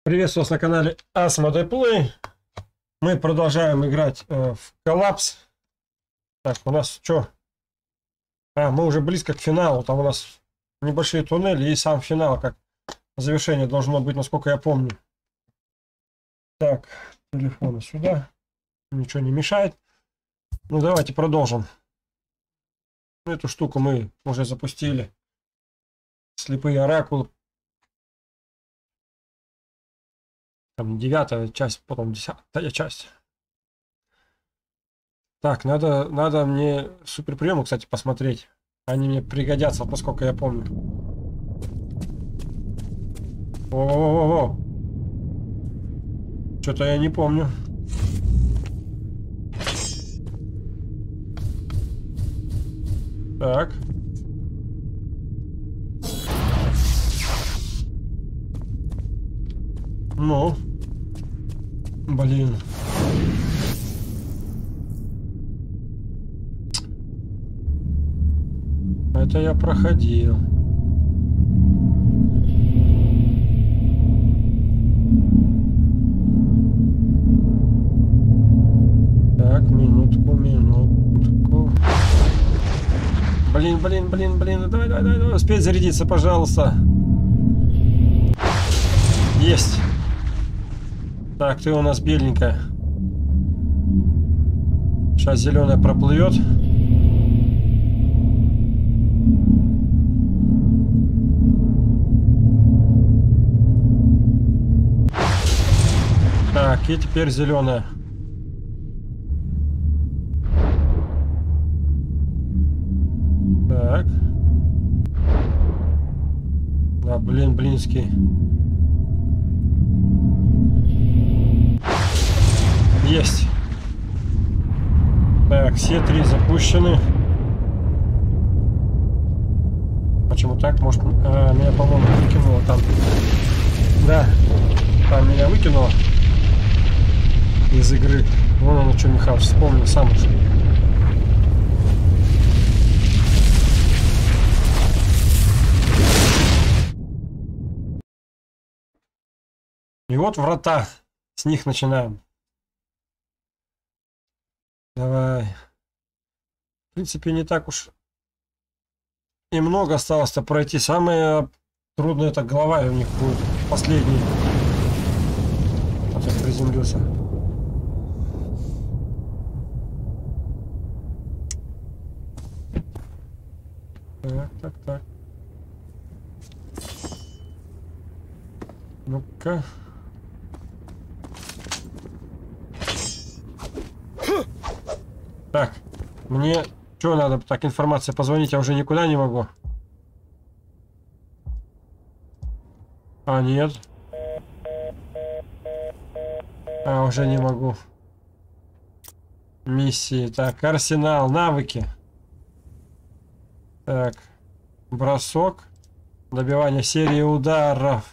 Приветствую вас на канале Asmodee Play. Мы продолжаем играть в коллапс. Так, у нас что? Мы уже близко к финалу. Там у нас небольшие туннели и сам финал, как завершение должно быть, насколько я помню. Так, телефон сюда. Ничего не мешает. Ну, давайте продолжим. Эту штуку мы уже запустили. Слепые оракулы. Там 9-я часть, потом 10-я часть. Так, надо мне суперприемы, кстати, посмотреть. Они мне пригодятся, поскольку я помню. О-о-о-о! Что-то я не помню. Так. Ну. Блин. Это я проходил. Так, минутку. Блин. Давай. Успеть зарядиться, пожалуйста. Есть. Так, ты у нас беленькая. Сейчас зеленая проплывет. Так, и теперь зеленая. Так. Да, блинский. Есть. Так, все три запущены. Почему так? Может, меня, по-моему, выкинуло там. Да, там меня выкинуло из игры. Вон оно что, Михаил, вспомнил сам уже. И вот врата. С них начинаем. Давай. В принципе, не так уж и много осталось-то пройти. Самое трудное — это голова у них будет. Последний. Вот я приземлился. Так. Ну-ка. Так, мне что надо? Так, информация, позвонить я уже никуда не могу. Нет. Уже не могу. Миссии. Так, арсенал, навыки. Так, бросок. Добивание серии ударов.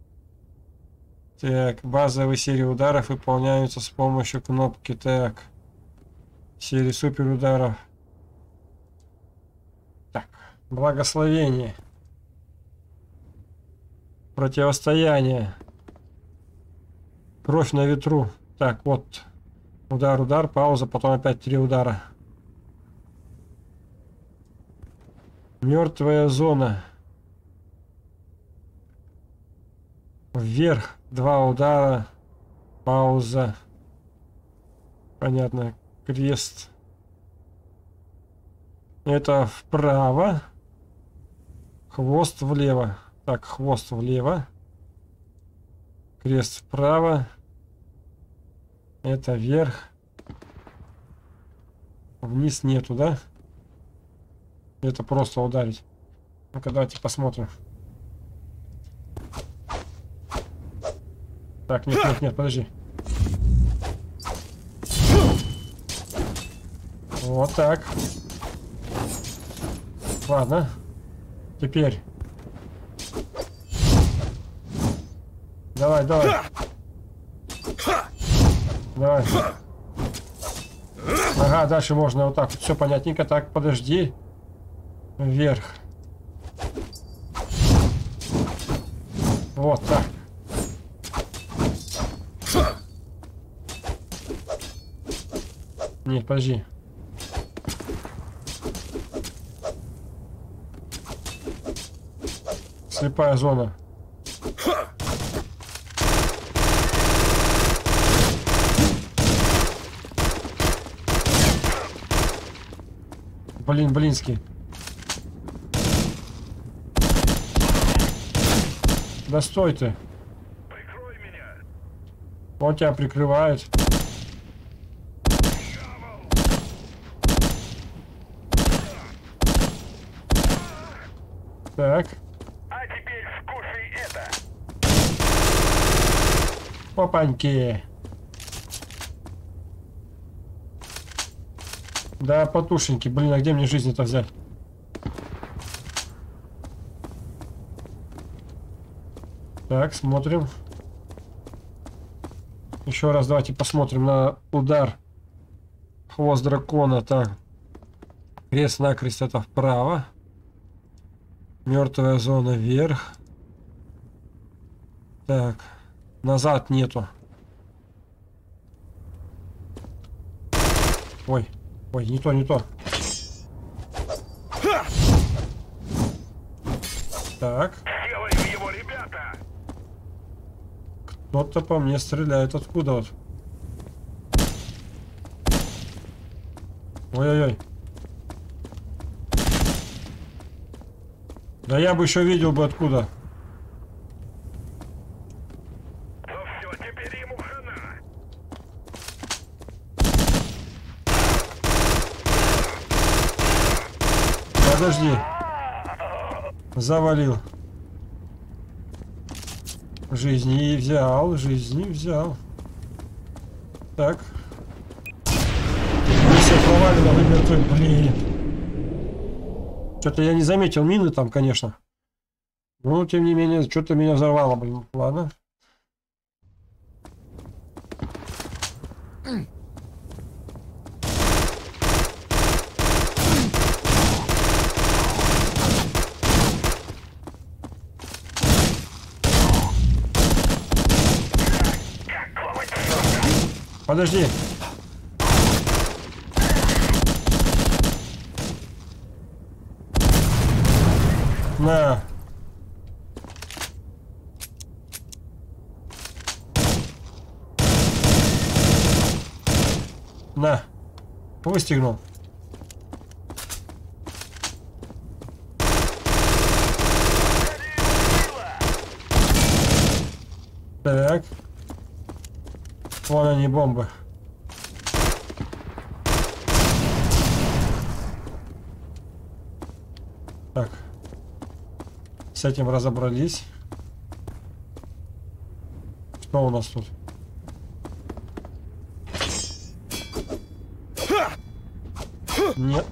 Так, базовые серии ударов выполняются с помощью кнопки. Так. Серии супер ударов. Так, благословение. Противостояние. Кровь на ветру. Так, вот. Удар, пауза, потом опять 3 удара. Мертвая зона. Вверх 2 удара. Пауза. Понятно. Крест. Это вправо. Хвост влево. Так, хвост влево. Крест вправо. Это вверх. Вниз нету, да? Это просто ударить. Ну-ка, давайте посмотрим. Так, нет, подожди. Вот так. Ладно. Теперь. Давай. Ага, дальше можно вот так. Все понятненько. Так, подожди. Вверх. Вот так. Нет, подожди. Слепая зона. Блин, блинский. Да стой ты. Прикрой меня. Он тебя прикрывает. Так. А теперь скушай это. Опаньки. Да, потушеньки. Блин, а где мне жизни-то взять? Так, смотрим. Еще раз давайте посмотрим на удар. Хвост дракона. Так. Крест-накрест это вправо. Мертвая зона вверх. Так. Назад нету. Ой. Ой, не то, не то. Так. Делаем его, ребята. Кто-то по мне стреляет. Откуда вот? Ой-ой-ой. Да я бы еще видел бы откуда. Ну все, теперь ему хана. Подожди. Завалил. Жизни взял, жизни взял. Так. Миссия провалена, вы мертвы. Блин. Что-то я не заметил мины там, конечно. Но, тем не менее, что-то меня взорвало, блин. Ладно. Подожди. На. На. Выстегнул. Так. Вон они, бомбы. Так. С этим разобрались. Что у нас тут? Нет.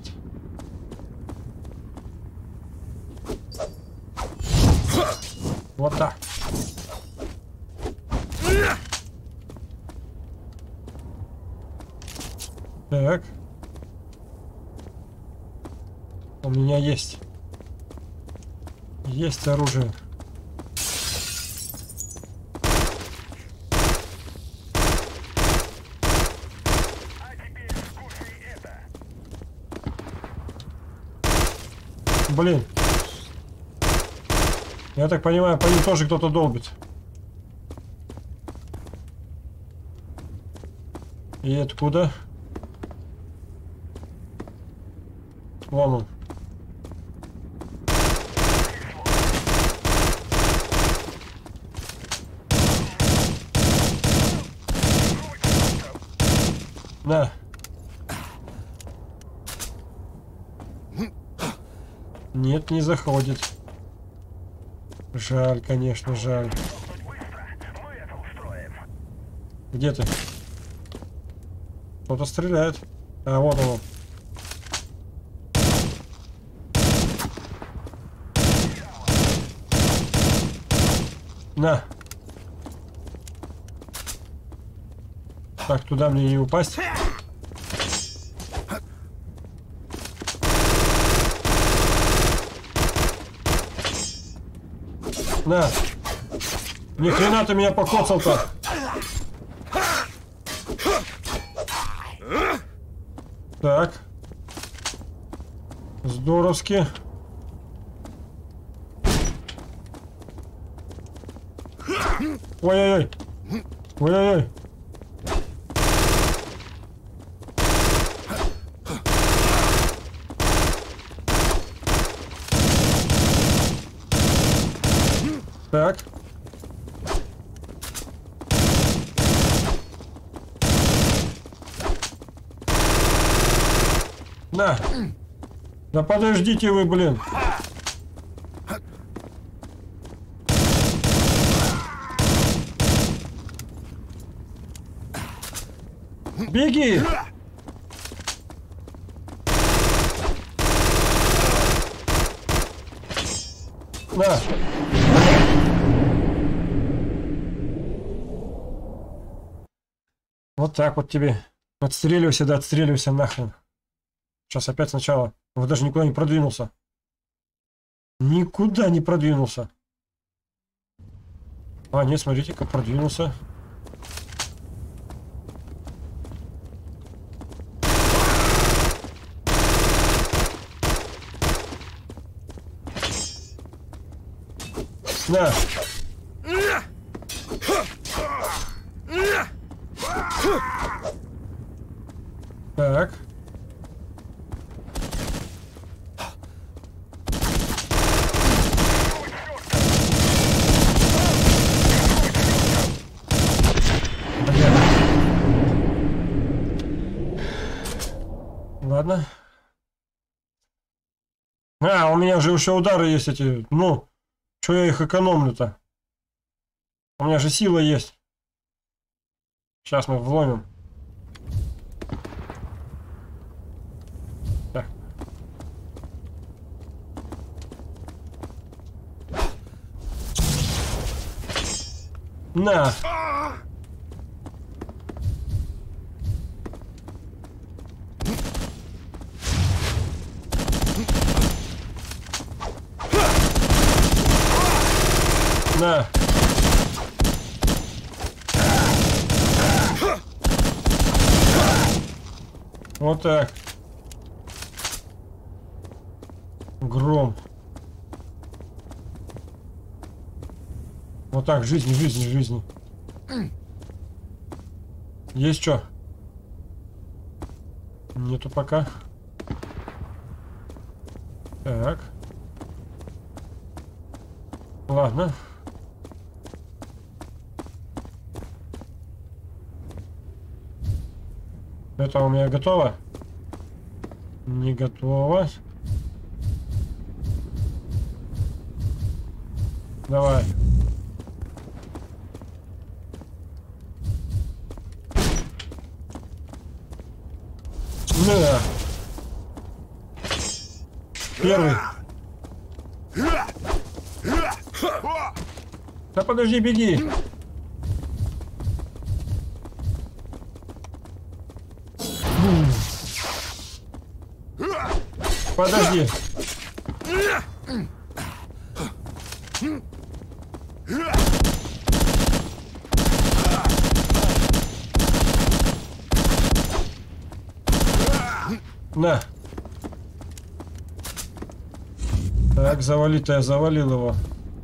Вот так. Так. У меня есть. Есть оружие. А теперь скушай это. Блин. Я так понимаю, по ним тоже кто-то долбит. И откуда? Вон он. На. Нет, не заходит. Жаль, конечно, жаль. Быстро, мы это устроим. Где ты? Кто-то стреляет. А, вот он. На. Так, туда мне не упасть. На. Ни хрена ты меня покоцал-то. Так. Здоровски. Ой-ой-ой. Ой-ой-ой. Так. На. Да подождите вы, блин. Беги! На! Вот так вот тебе. Отстреливайся, да отстреливайся нахрен. Сейчас опять сначала. Он даже никуда не продвинулся. Никуда не продвинулся. А, нет, смотрите, как продвинулся. На. Так. Ладно. А, у меня же еще удары есть эти. Ну, что я их экономлю-то? У меня же сила есть. Сейчас мы вломим. Так. На. На. Вот так. Гром. Вот так, жизни, жизни, жизни. Есть что? Нету пока. Так. Ладно. Это у меня готово? Не готово. Давай. Да. Первый. Да подожди, беги. Подожди. На. Так, завалить-то я завалил его.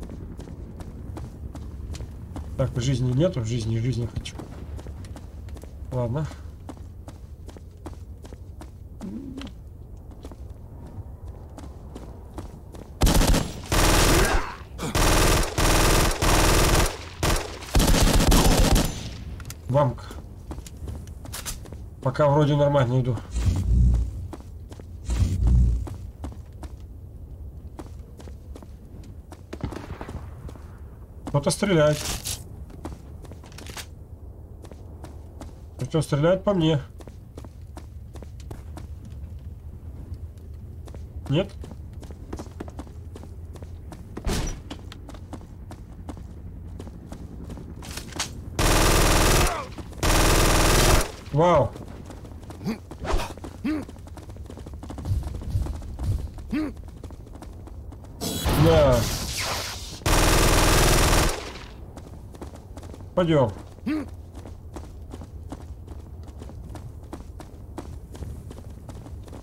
Так, жизни нету, жизни хочу. Ладно. Бамк. Пока вроде нормально иду. Кто-то стреляет. Причем стреляет по мне. Нет? Вау. Да. Пойдем.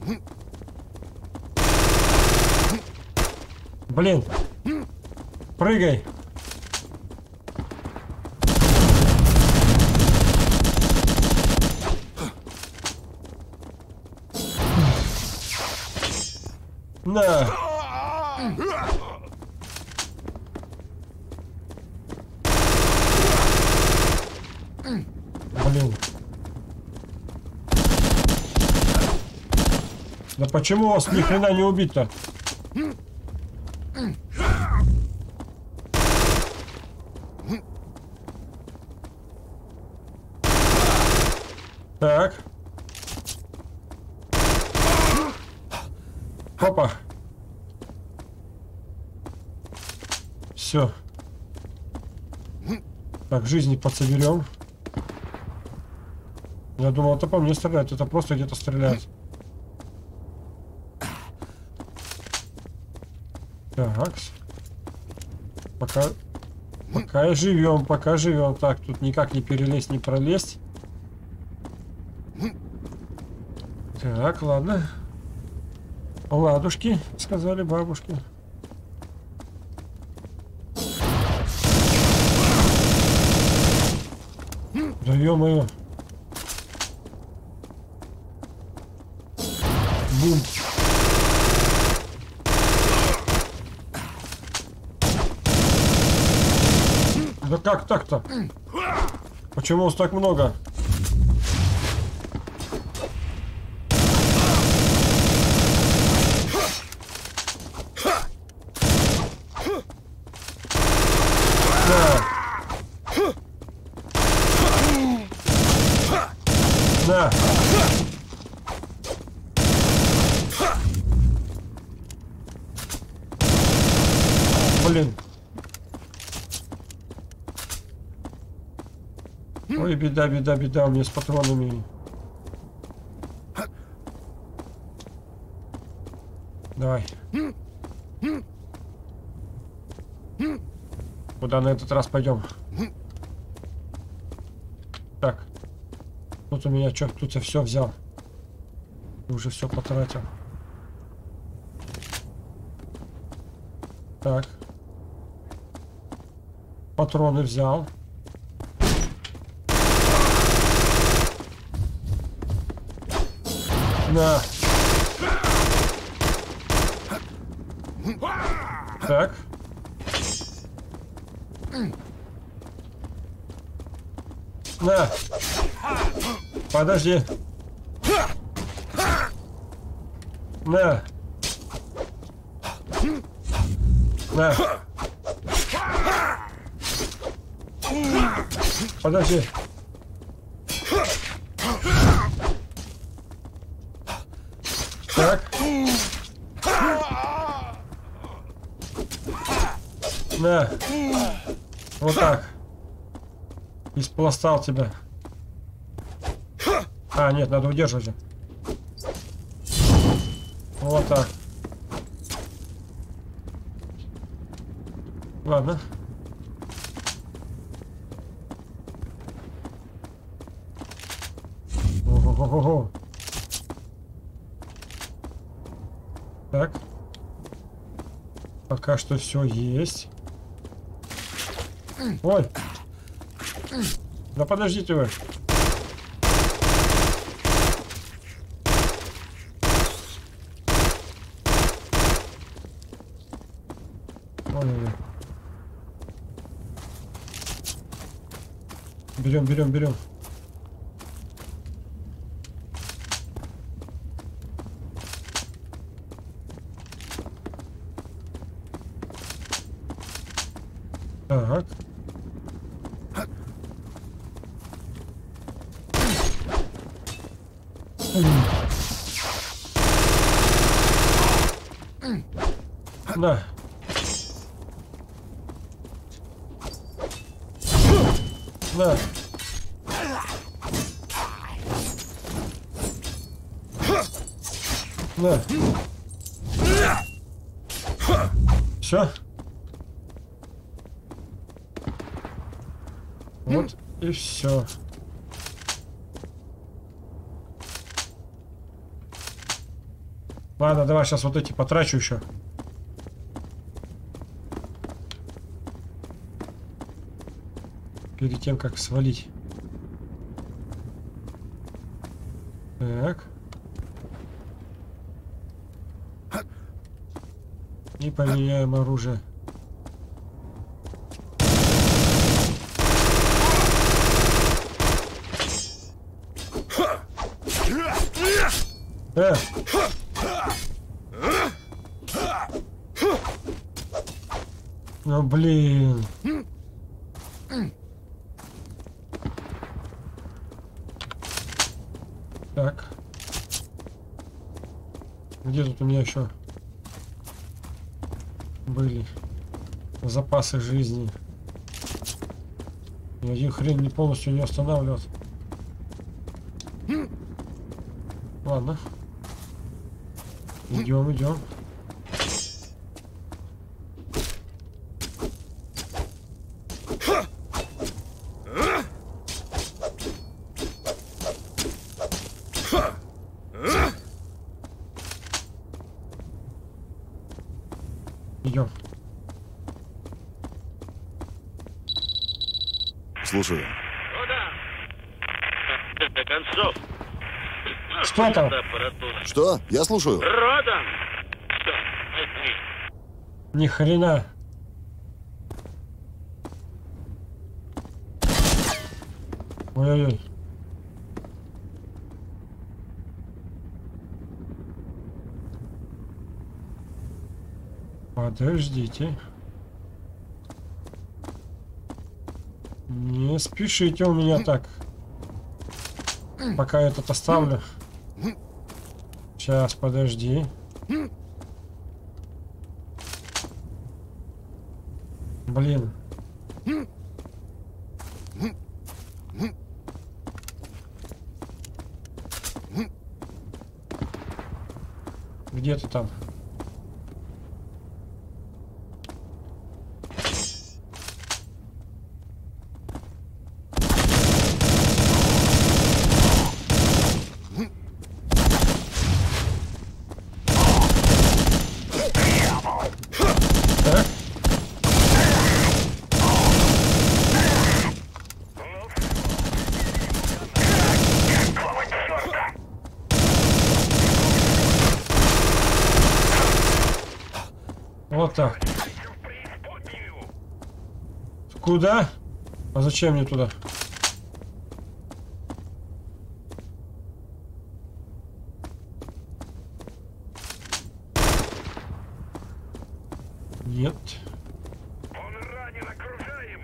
Блин. Прыгай. На. Блин. Да почему вас ни хрена не убить-то? Так. Опа. Все. Так, жизни подсоберем. Я думал, это по мне стреляет, это просто где-то стреляет. Так. Пока живем, пока живем. Так, тут никак не перелезть, не пролезть. Так, ладно. Ладушки, сказали бабушки. Да ё-моё. Бум. Да как так-то? Почему вас так много? Да. Блин. Ой, беда, беда, беда, у меня с патронами. Давай. Куда на этот раз пойдем? Так. Тут у меня что? Тут я все взял. Уже все потратил. Так. Патроны взял. На. Так. На. Подожди. На. На. Подожди. Так. На. Вот так. Испластал тебя. А, нет, надо удерживать. Вот так. Ладно. Ого-го-го. Так. Пока что все есть. Ой. Да подождите вы. Ой-ой-ой. Берем, берем, берем. Так. На. На. На. Все. Вот и все. Ладно, давай сейчас вот эти потрачу еще. Перед тем, как свалить. Так. И поменяем оружие. Ну блин. Так. Где тут у меня еще были запасы жизни? Ни один хрен не полностью не останавливает. Ладно. Идем, идем. Идем. Слушаю. Ну да. В конце концов. Что там? Аппаратура. Что? Я слушаю. Родан! Что? Ни хрена. Ой-ой-ой. Подождите. Не спешите у меня так. Пока этот оставлю. Сейчас, подожди. Блин. Где ты там? Так. Вот так. Куда? А зачем мне туда? Нет. Он ранен, окружаем.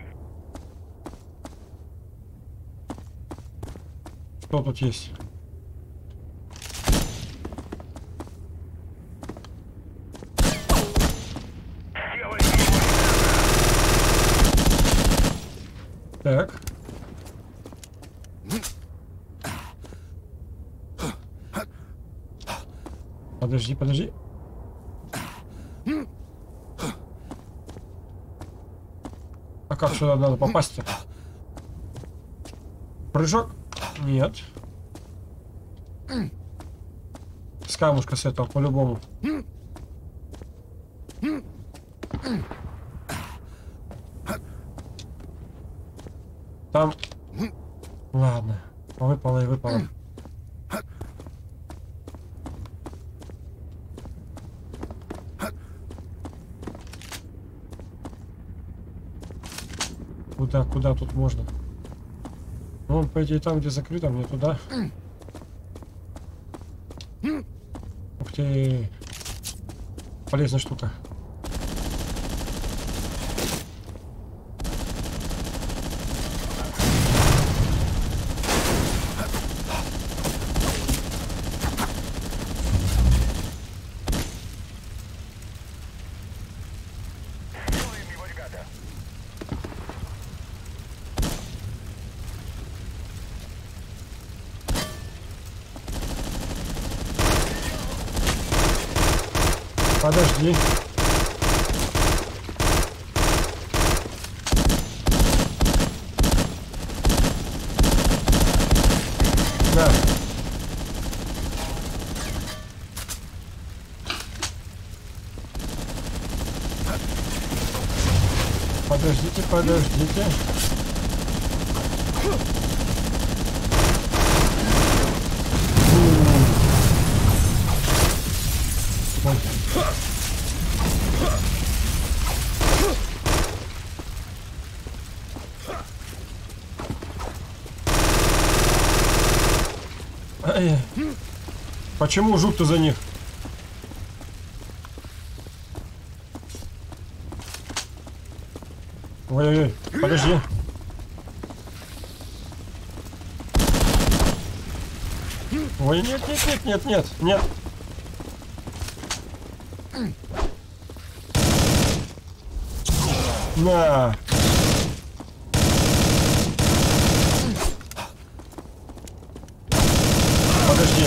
Что тут есть? Делай Так. Подожди, подожди. А как сюда надо попасть-то? Прыжок? Нет. С камушка с этого по-любому. Там... Ладно. Выпало и выпало. Куда тут можно? Ну, по идее, там, где закрыто, мне туда. Ух ты. Полезная штука. Делаем его, ребята. Подожди. Да. Подождите, подождите. Ой. Ай. Почему жук-то за них? Ой-ой-ой, подожди. Ой, нет, нет, нет, нет, нет, нет. На. Подожди.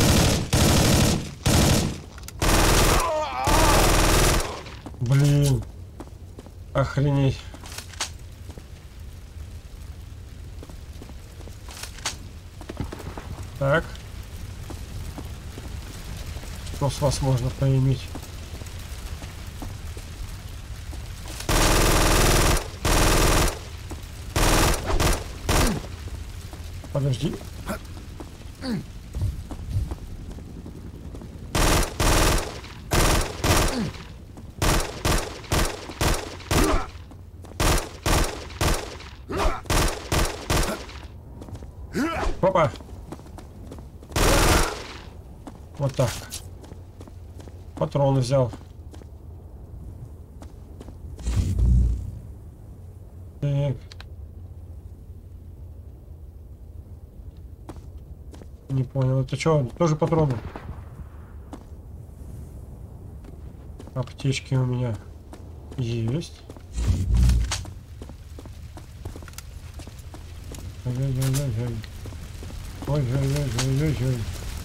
Блин. Охренеть. Так. Что с вас можно поиметь? Подожди. Опа. Вот так. Патроны взял. Так. Не понял, это что? Тоже патроны? Аптечки у меня есть. Ой-ой-ой-ой-ой. Ой-ой-ой-ой-ой-ой.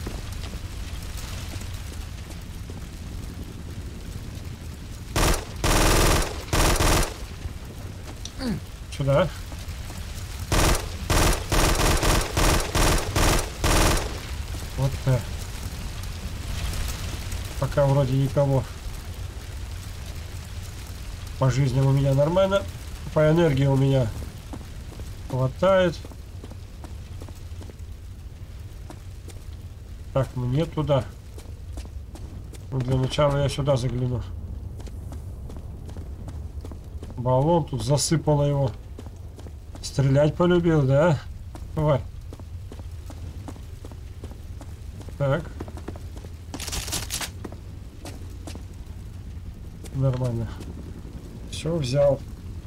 Сюда. Вот так. Пока вроде никого. По жизни у меня нормально. По энергии у меня хватает. Так, мне туда. Ну, для начала я сюда загляну. Баллон тут засыпало его. Стрелять полюбил, да? Давай. Так. Нормально. Все взял.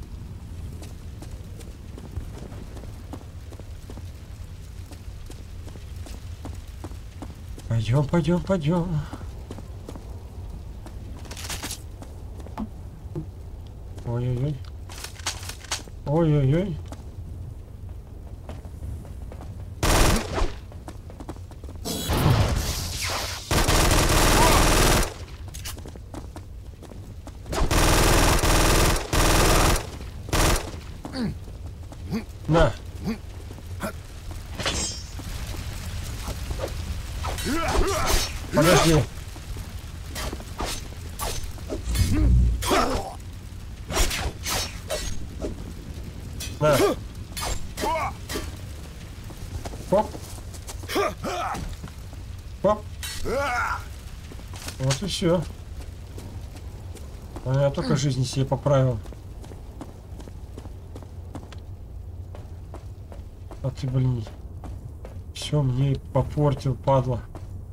Пойдем, пойдем, пойдем. Ой-ой-ой. Ой-ой-ой. На. Подожди. На. Хоп. Хоп. Вот и все. А я только жизнь себе поправил. А ты, блин, все мне попортил, падла.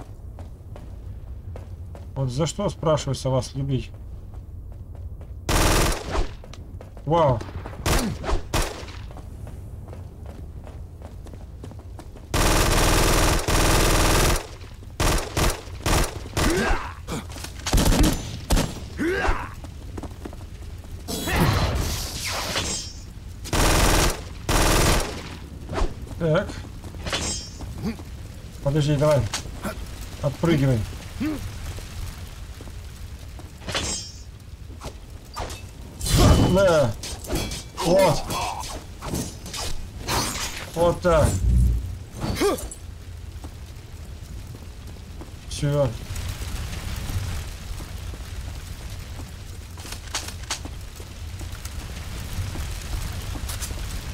Вот за что, спрашивается, вас любить? Вау. Так. Подожди, давай. Отпрыгивай. На. Вот. Вот так. Все.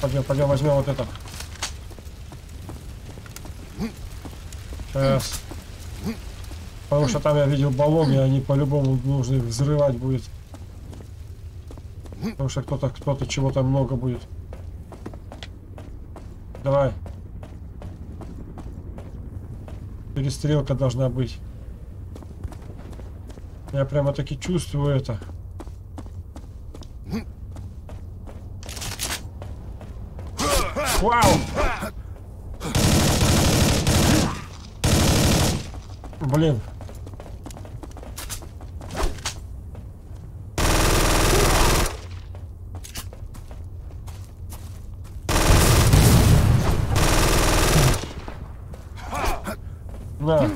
Пойдем возьмем вот это. Сейчас. Потому что там я видел баллон, и они по-любому нужно их взрывать будет. Потому что кто-то чего-то много будет. Давай. Перестрелка должна быть. Я прямо таки чувствую это. Вау! Блин. На.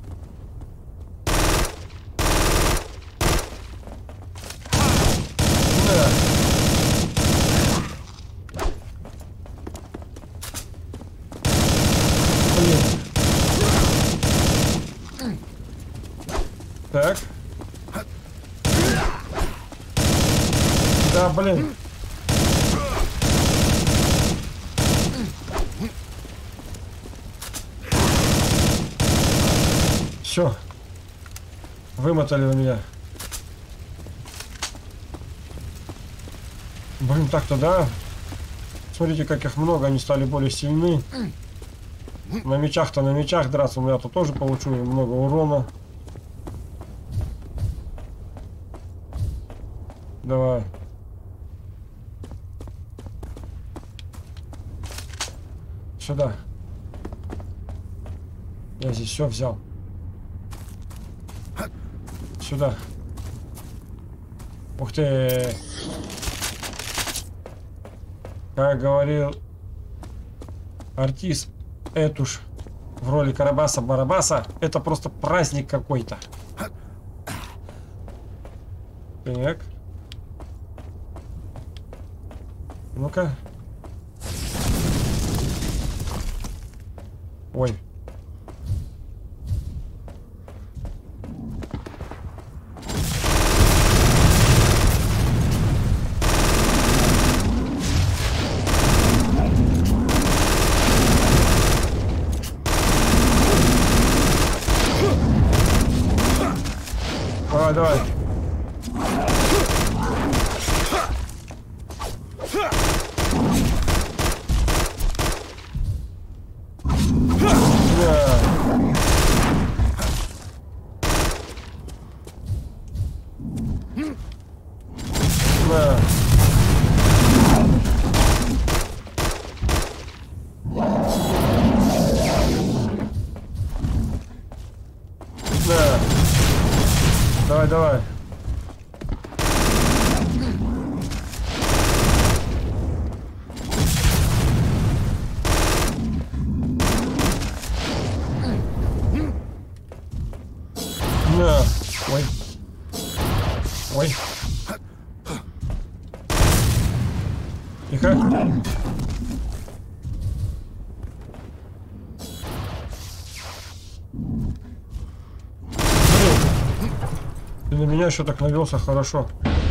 Так. Да, блин. Все. Вымотали вы меня. Блин, так-то да. Смотрите, как их много, они стали более сильны. На мечах-то на мечах драться, но я-то тоже получу много урона. Давай. Сюда. Я здесь все взял. Сюда. Ух ты. Как говорил артист Этуш в роли Карабаса-Барабаса, это просто праздник какой-то. Так. Ну-ка. Ой. Давай, давай. Давай, давай. На. Ой. Ой. Тихо. Ты на меня еще так навелся хорошо.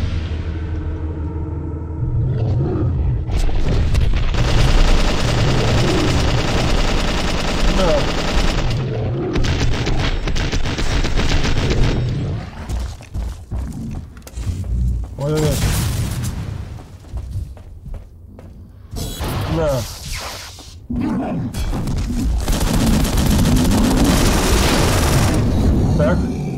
Да. Ой-ой-ой. Да. Так.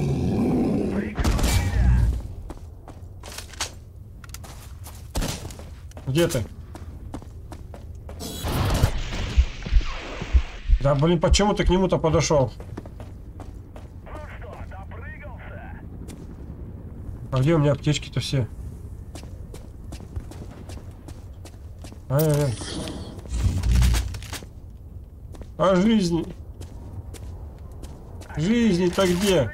Где ты? Да блин, почему ты к нему-то подошел? Ну что, допрыгался? А где у меня аптечки-то все? Ай-яй-яй. А жизни? Жизни-то где?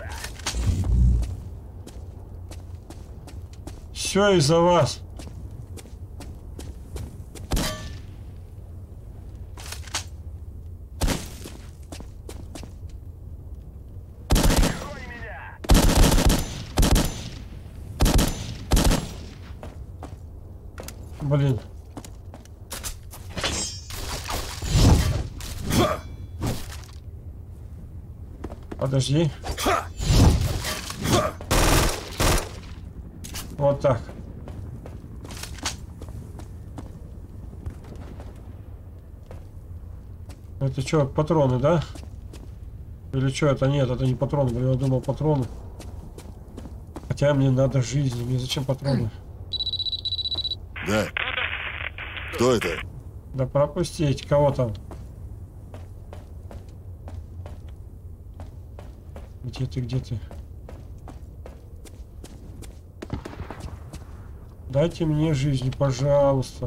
Все из-за вас. Прикрой меня! Блин. Подожди. Вот так. Это что, патроны, да? Или что это? Нет, это не патроны. Блин, я думал патроны. Хотя мне надо жизни. Мне зачем патроны? Да. Кто это? Да пропустить. Кого там? Где ты, где ты? Дайте мне жизни, пожалуйста.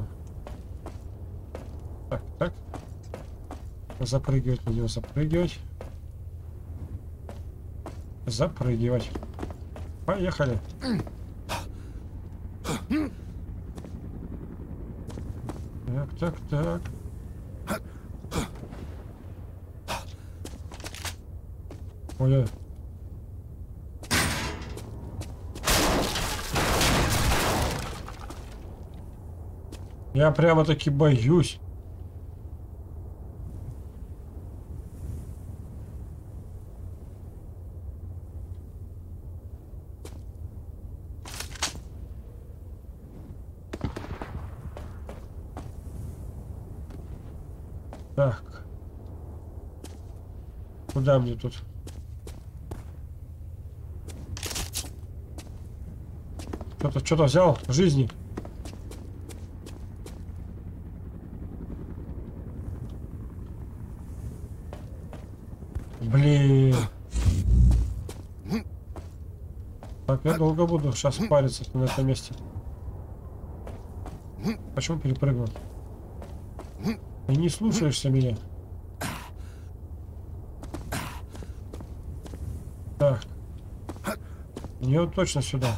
Так, так. Запрыгивать на него, запрыгивать. Запрыгивать. Поехали. Так, так, так. Ой, я прямо-таки боюсь. Так. Куда мне тут? Кто-то что-то взял в жизни. Блин. Так, я долго буду сейчас париться на этом месте. Почему перепрыгнул? Ты не слушаешься меня. Так. Мне вот точно сюда.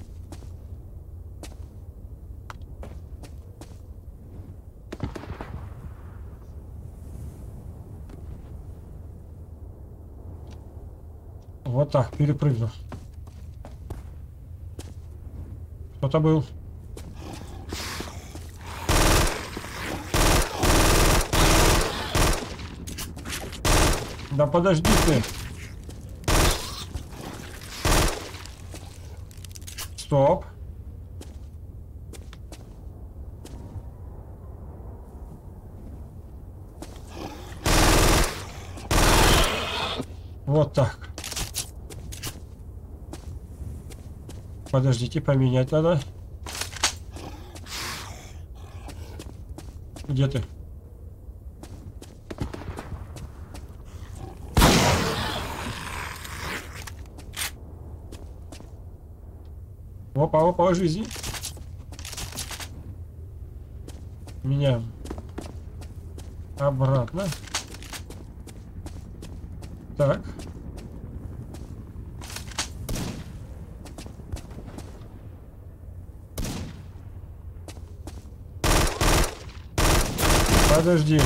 Вот так, перепрыгну. Кто-то был. Да подожди ты. Стоп. Вот так. Подождите, поменять надо. Где ты? Опа, опа, жизнь. Меня обратно. Так. Подожди.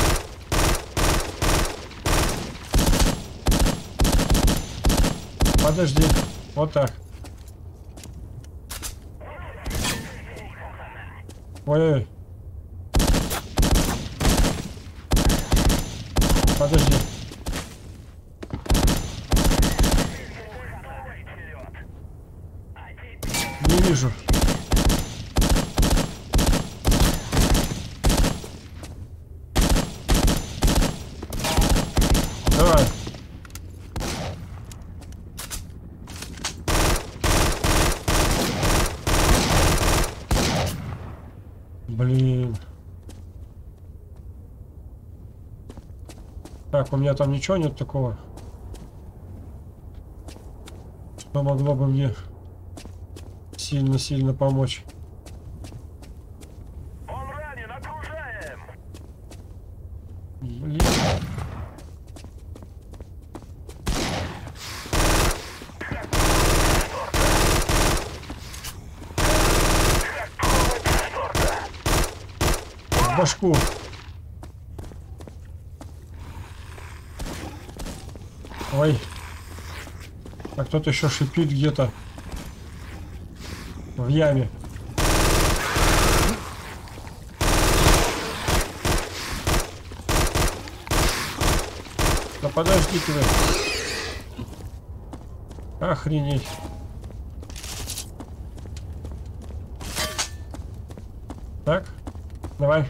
Подожди. Вот так. Ой-ой-ой. Подожди. Не вижу. Давай. Блин. Так, у меня там ничего нет такого, что могло бы мне сильно-сильно помочь. Он ранен, окружаем! Блин. В башку. Ой. А кто-то еще шипит где-то в яме. Да подождите вы. Охренеть. Так, давай.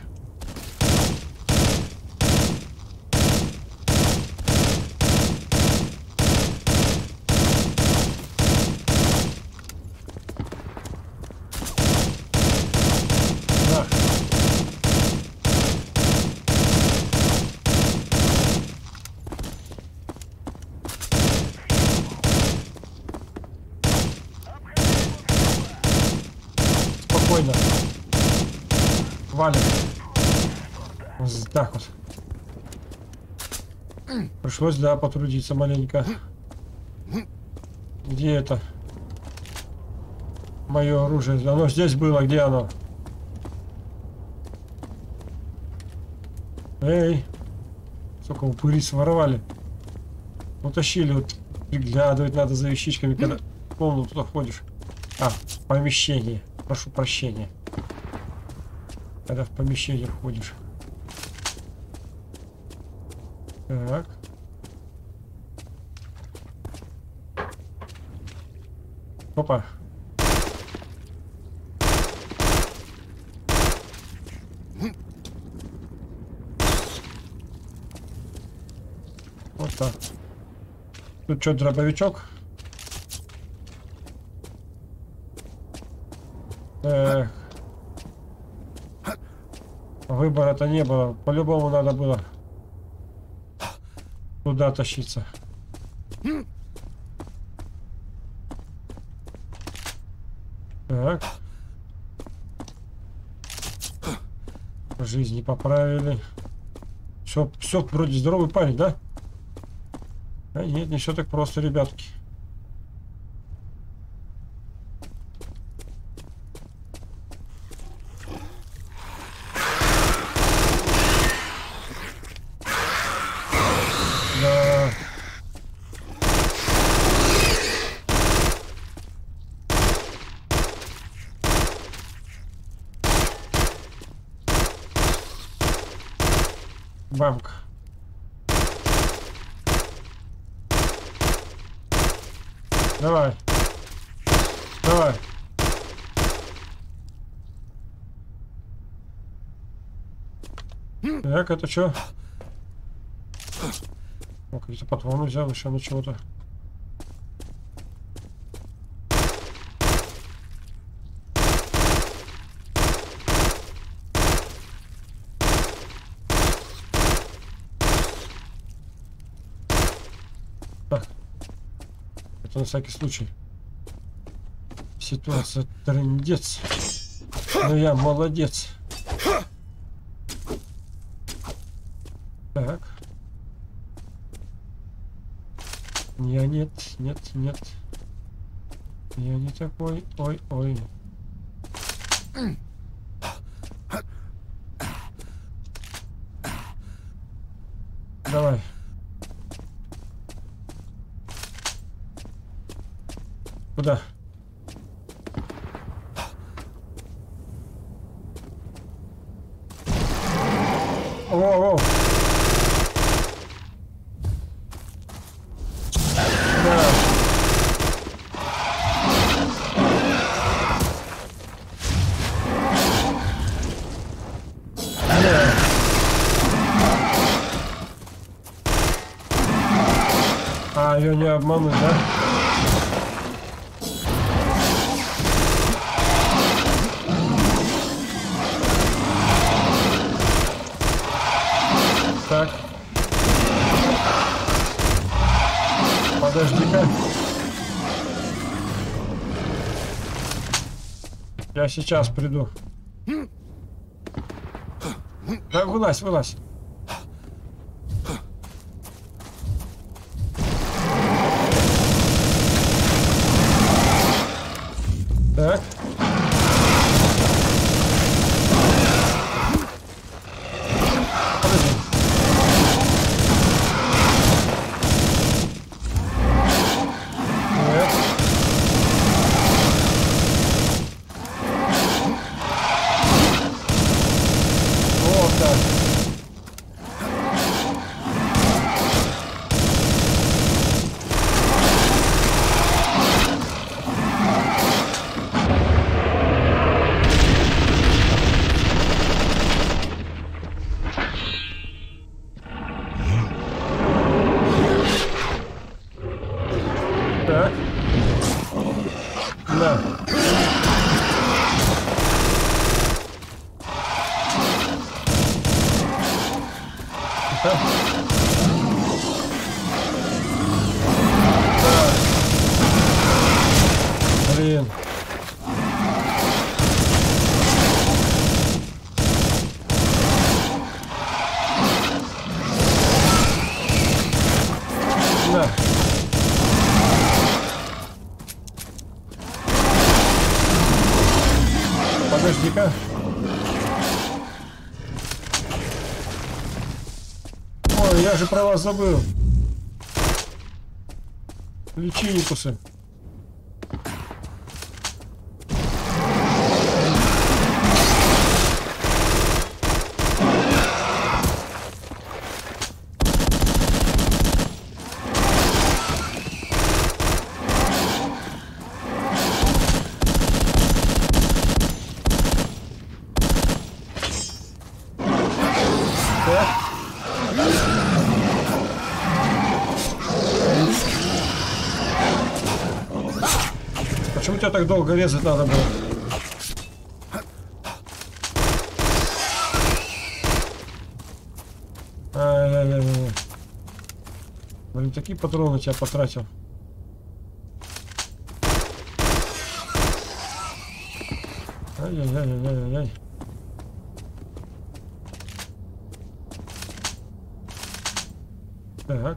Да. Спокойно. Валим. Вот так вот. Пришлось, да, потрудиться маленько. Где это? Мое оружие. Оно здесь было. Где оно? Эй! Сука, упыри своровали. Утащили. Вот приглядывать надо за вещичками, когда в комнату туда ходишь. А, помещение. Прошу прощения. Когда в помещение входишь. Так. Опа. Вот так. Тут что, дробовичок? Выбора-то не было. По-любому надо было туда тащиться. Так. Жизни поправили. Все вроде здоровый парень, да? А нет, не все так просто, ребятки. Да. Бамка. Давай. Давай. Так, это что? О, какие-то патроны взял еще на чего-то. Так. Это на всякий случай. Ситуация трындец. Но я молодец. Так. Я нет. Я не такой. Ой. Давай. Куда? О. Да. А, ее не обмануть, да? Так. Подожди-ка. Я сейчас приду. Да, вылазь. Так. Подожди. Нет. Вот так. Да. Да. Блин. Да. Подожди-ка. Ой, я же про вас забыл. Личинникусы. Почему тебя так долго резать надо было? Ай-яй-яй-яй. Блин, такие патроны тебя потратил. Ай-яй-яй-яй-яй-яй. Так.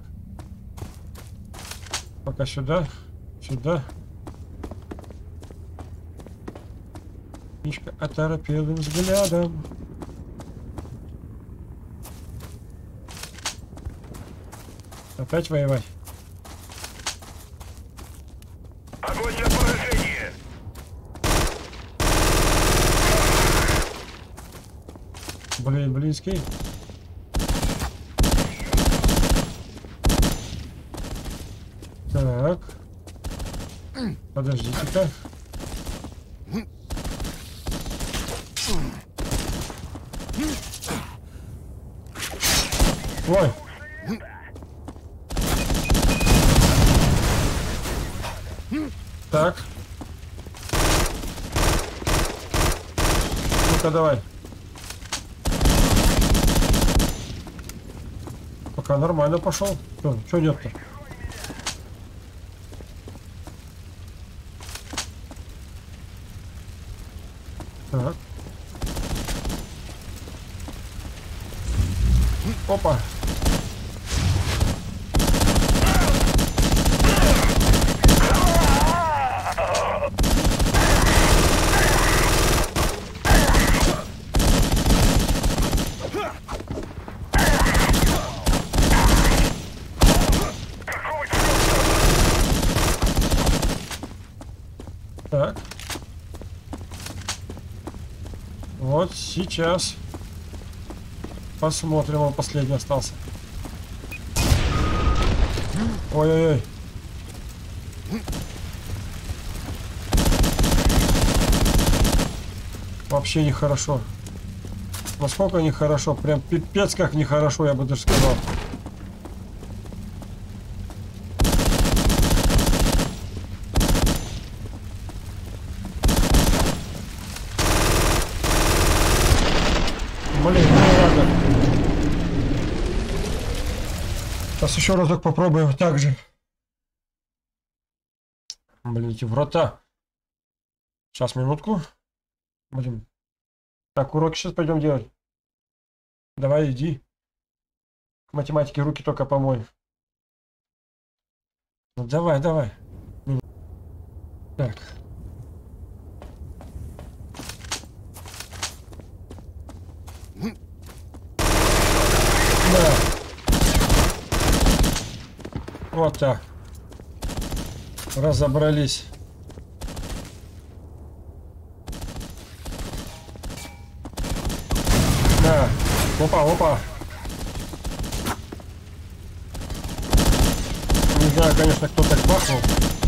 Пока сюда. Сюда. Мишка оторопелым взглядом. Опять воевать? Огонь на поражение! Блин, близкий. Так. Подождите-ка. Ой. Так. Ну-ка, давай. Пока нормально пошел. Что нет-то? Так. Опа. Так. Вот сейчас. Посмотрим, он последний остался. Ой-ой-ой. Вообще нехорошо. Насколько нехорошо? Прям пипец как нехорошо, я бы даже сказал. Блин, ну ладно. Сейчас еще разок попробуем так же. Блин, эти врата. Сейчас, минутку. Блин. Так, уроки сейчас пойдем делать. Давай, иди. К математике руки только помой. Ну, давай, давай. Так. Да. Вот так. Разобрались. Да. Опа, опа. Не знаю, конечно, кто так бахнул.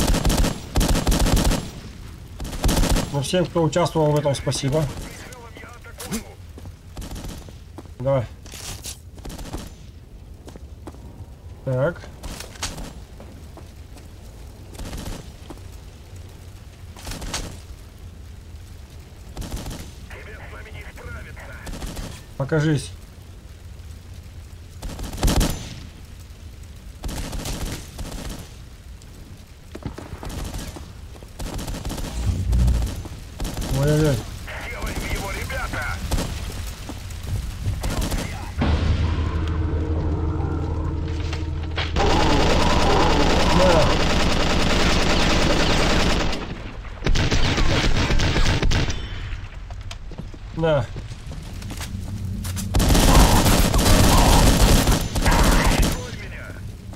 Но всем, кто участвовал в этом, спасибо. Давай. Так. Покажись. Ой-ой-ой. Делаем его, ребята! На. Прикрой меня!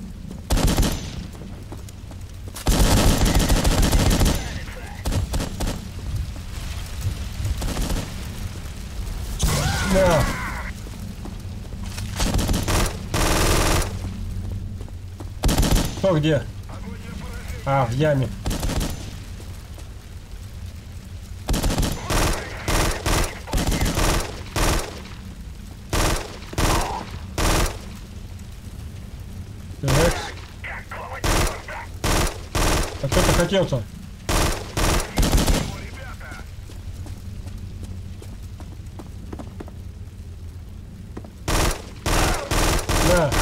На. Кто где? А, в яме. Так. А что ты хотел-то? Да.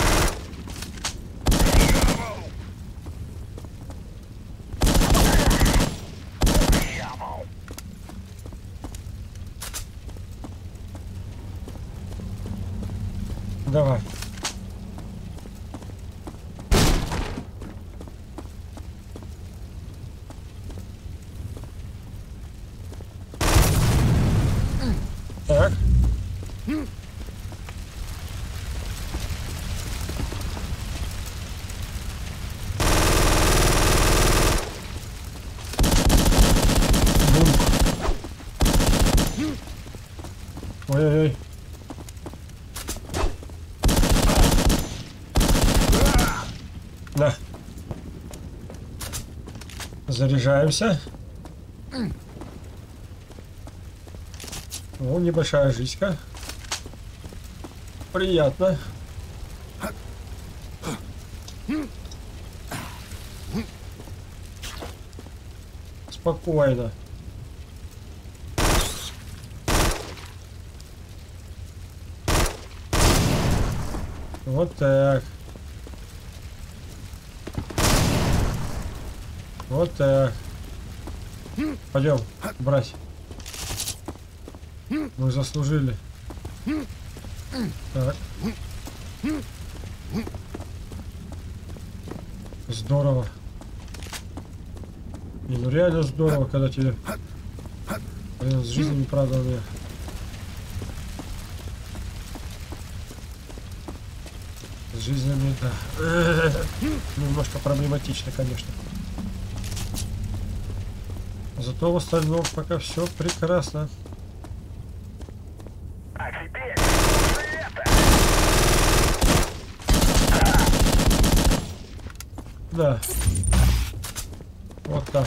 Давай. Так. Ой-ой-ой. На. Заряжаемся. О, небольшая жизнька. Приятно. Спокойно. Вот так. Вот так. Пойдем брать. Мы заслужили. Так. Здорово. Не, ну реально здорово, когда тебе с жизнью правда у меня. С жизнями, да. Немножко проблематично, конечно. Зато в остальном пока все прекрасно. А теперь Да. Вот так.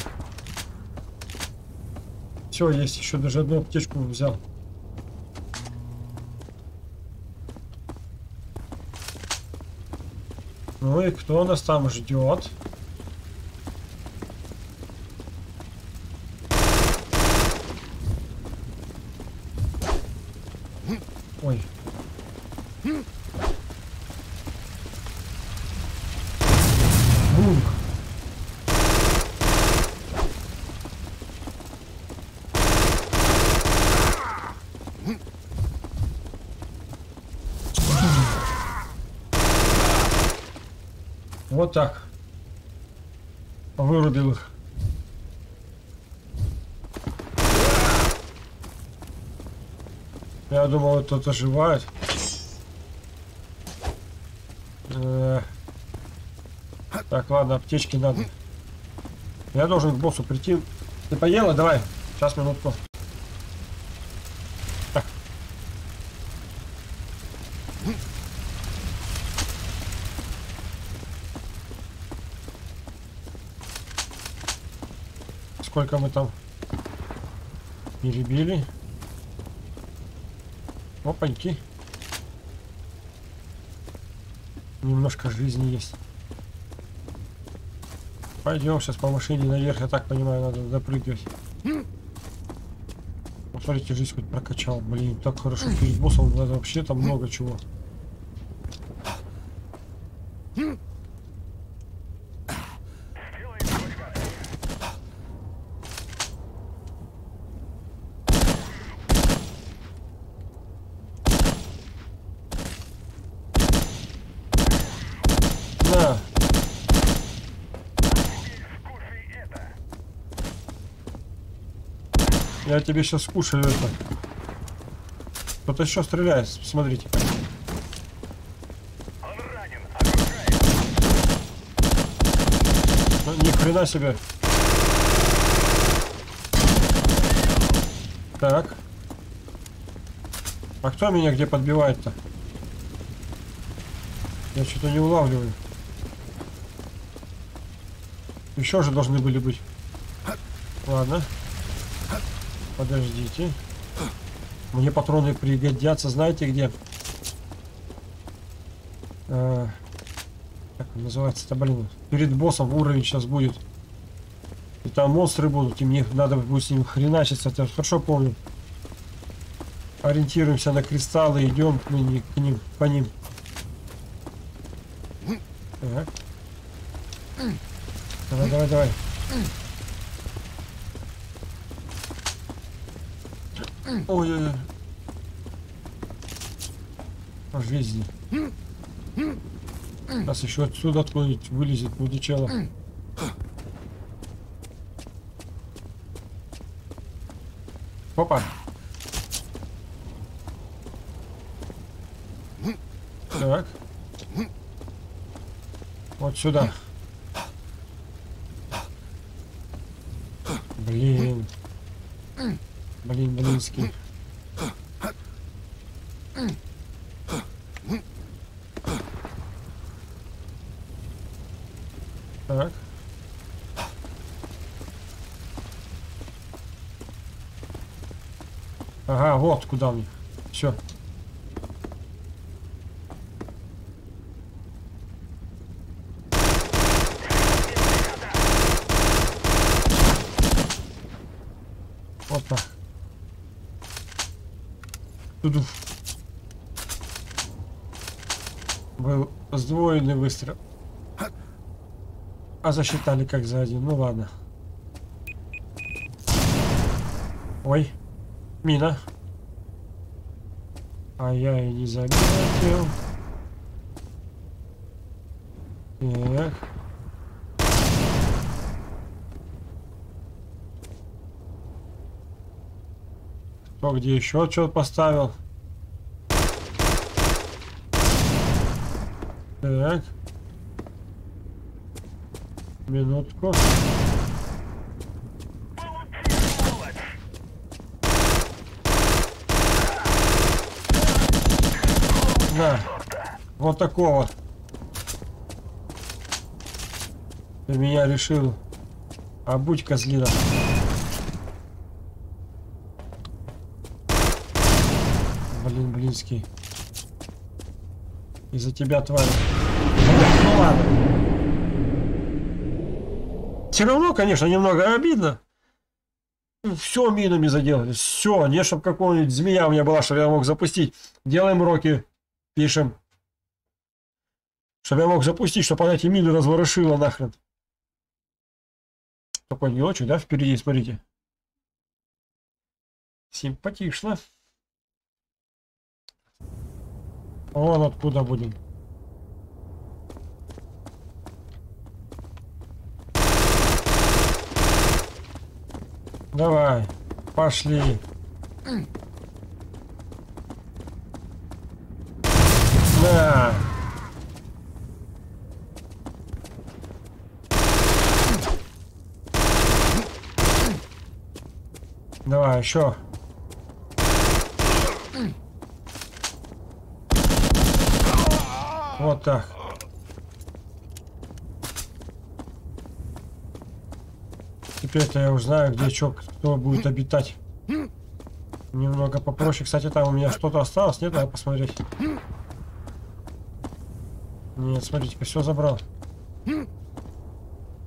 Все, есть еще даже одну аптечку взял. Ну и кто нас там ждет? Ой. Бум. Вот так. Вырубил их. Я думал, этот оживает. Так, ладно, аптечки надо. Я должен к боссу прийти. Ты поела? Давай. Сейчас, минутку. Так. Сколько мы там перебили? Опаньки. Немножко жизни есть. Пойдем сейчас по машине наверх, я так понимаю, надо допрыгивать. Смотрите, жизнь хоть прокачал. Блин, так хорошо перед боссом надо вообще там много чего. На. Я тебе сейчас скушаю это. Кто-то еще стреляет, смотрите. Он ранен, окружает. Ну, ни хрена себе. Так. А кто меня где подбивает-то? Я что-то не улавливаю. Еще же должны были быть. Ладно. Подождите. Мне патроны пригодятся. Знаете где? Как он называется-то, блин? Перед боссом уровень сейчас будет. И там монстры будут, и мне надо будет с ним хреначиться. Я хорошо помню. Ориентируемся на кристаллы, идем к ним, по ним. Так. Давай, давай, давай. Ой-ой-ой. В жизни. Сейчас еще отсюда откуда-нибудь вылезет мудичало. Опа. Так. Вот сюда. Блин. Блин, блинский. Так. Ага, вот куда мне. Все. Вот так. Туду. Был сдвоенный выстрел. А засчитали как за один. Ну ладно. Ой. Мина. А я и не заметил. Так. Кто где еще что-то поставил? Так. Минутку. Да. Вот такого. Ты меня решил. А будь козлина. Блин, блинский. Из-за тебя, тварь. Ну ладно. Все равно, конечно, немного обидно. Все минами заделали. Все. Не чтоб какого-нибудь змея у меня была, чтобы я мог запустить. Делаем уроки. Пишем. Чтобы я мог запустить, чтобы она эти мины разворошила нахрен. Такой елочек, да, впереди, смотрите. Симпатично. Вон откуда будем. Давай, пошли. Да. Давай, еще. Вот так. Теперь-то я уже знаю, где что, кто будет обитать. Немного попроще. Кстати, там у меня что-то осталось. Нет, надо посмотреть. Нет, смотрите-ка, все забрал.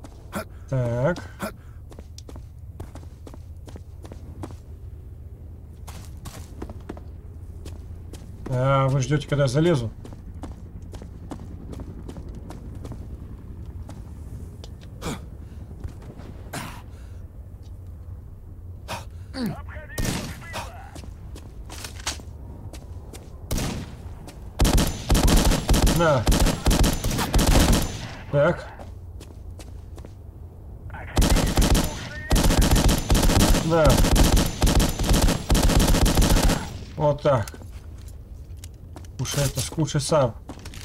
Так. А, вы ждете, когда я залезу? На. Так. Да. Вот так. Кушай это, скушай сам.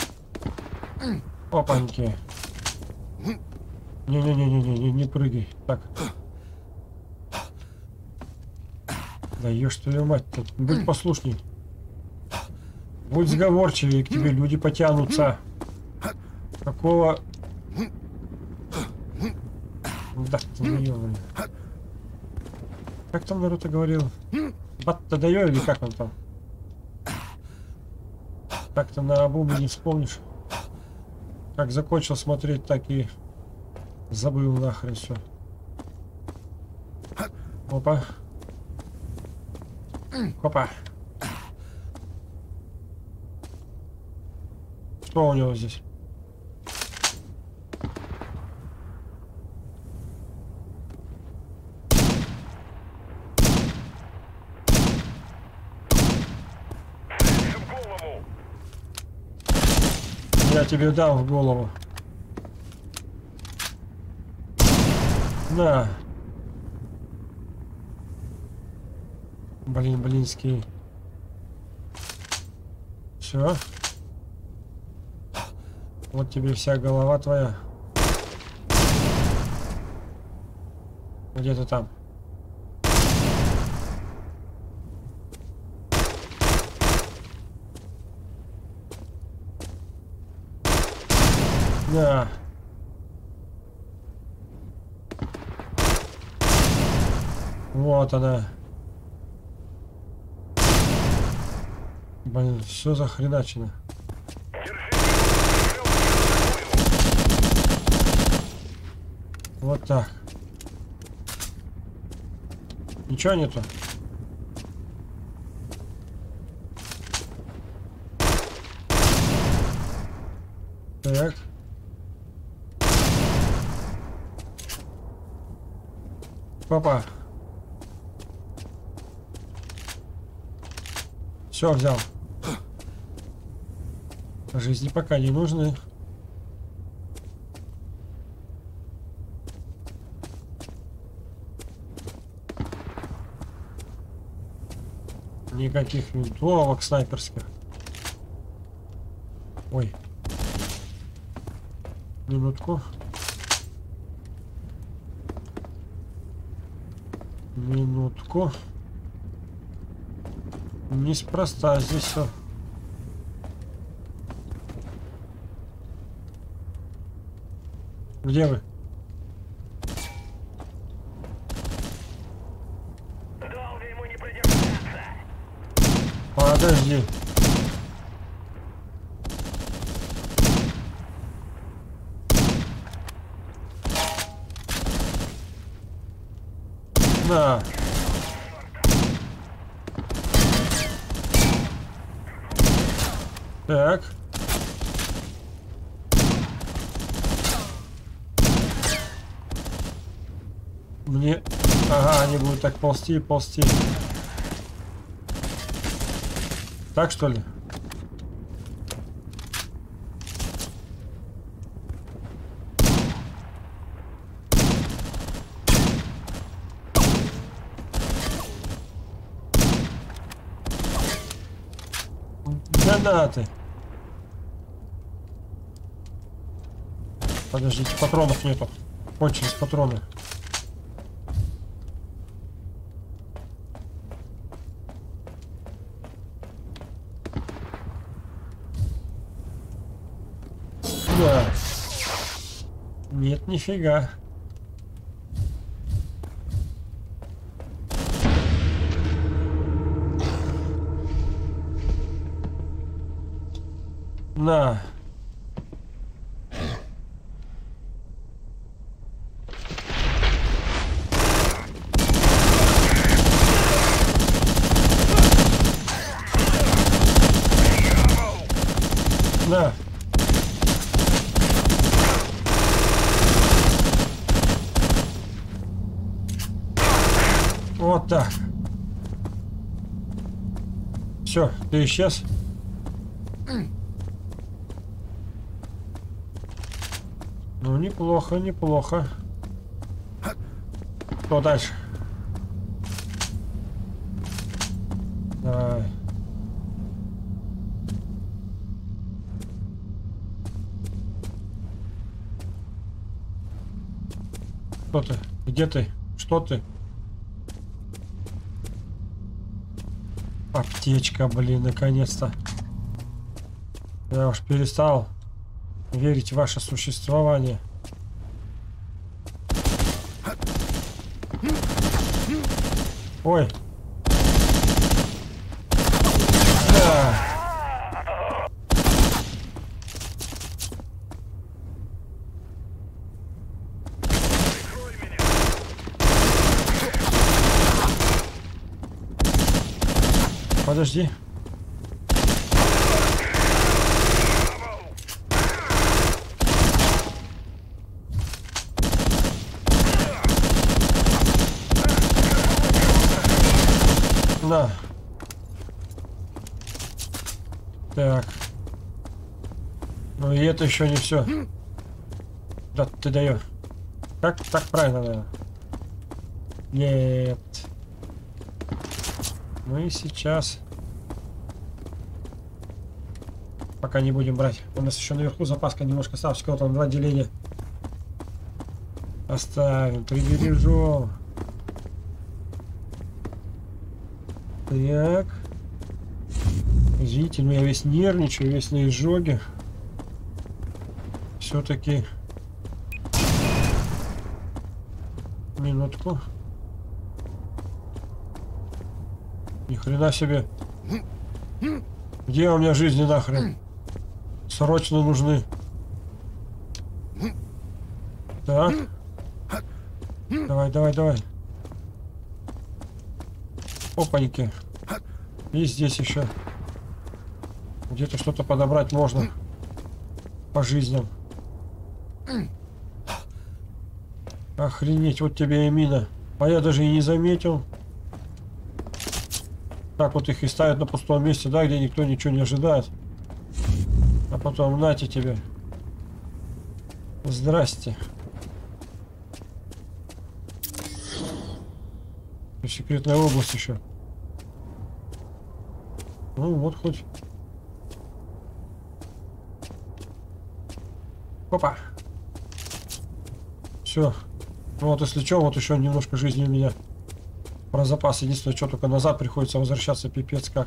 Опаньки. Не-не-не-не-не, не прыгай. Так. Да ешь твою мать, будь послушней. Будь сговорчивее, к тебе люди потянутся. Какого... Да, ты наёбанный. Как там народ говорил? Бат-то даё или как он там? Так-то на обум не вспомнишь. Как закончил смотреть, так и забыл нахрен все. Опа. Опа. Что у него здесь? Я тебе дам в голову. На. Блин, блинский. Все. Вот тебе вся голова твоя. Где ты там? Да. Вот она. Блин, все захреначено. Вот так. Ничего нету. Так. Папа. Все взял. Жизни пока не нужны. Никаких винтовок снайперских. Ой. Минутку. Минутку. Неспроста здесь все. Где вы? Долго ему не продержаться. Подожди. На. Так. Мне... Ага, они будут так ползти и ползти. Так что ли? Гранаты. Подождите, патронов нету. Кончились патроны. Да. Нет, нифига. На. На. Вот так. Все, ты исчез. Ну, неплохо, неплохо. Что дальше? Давай. Кто ты? Где ты? Что ты? Аптечка, блин, наконец-то. Я уж перестал верить в ваше существование. Ой. Да. Подожди. На. Так. Ну и это еще не все. Да ты даешь. Как так правильно, наверное? Нет. Мы сейчас пока не будем брать. У нас еще наверху запаска немножко осталась. Всего там 2 деления. Оставим, прибережем. Так. Извините, но я весь нервничаю, весь на изжоге. Все-таки. Минутку. Ни хрена себе. Где у меня жизни нахрен? Срочно нужны. Так. Давай, давай, давай. Опаньки. И здесь еще. Где-то что-то подобрать можно. По жизням. Охренеть, вот тебе и мина. А я даже и не заметил. Так вот их и ставят на пустом месте, да, где никто ничего не ожидает. А потом нате тебе. Здрасте. Секретная область еще. Ну вот хоть. Опа. Все. Ну вот если что, вот еще немножко жизни у меня. Про запас. Единственное, что только назад приходится возвращаться, пипец как.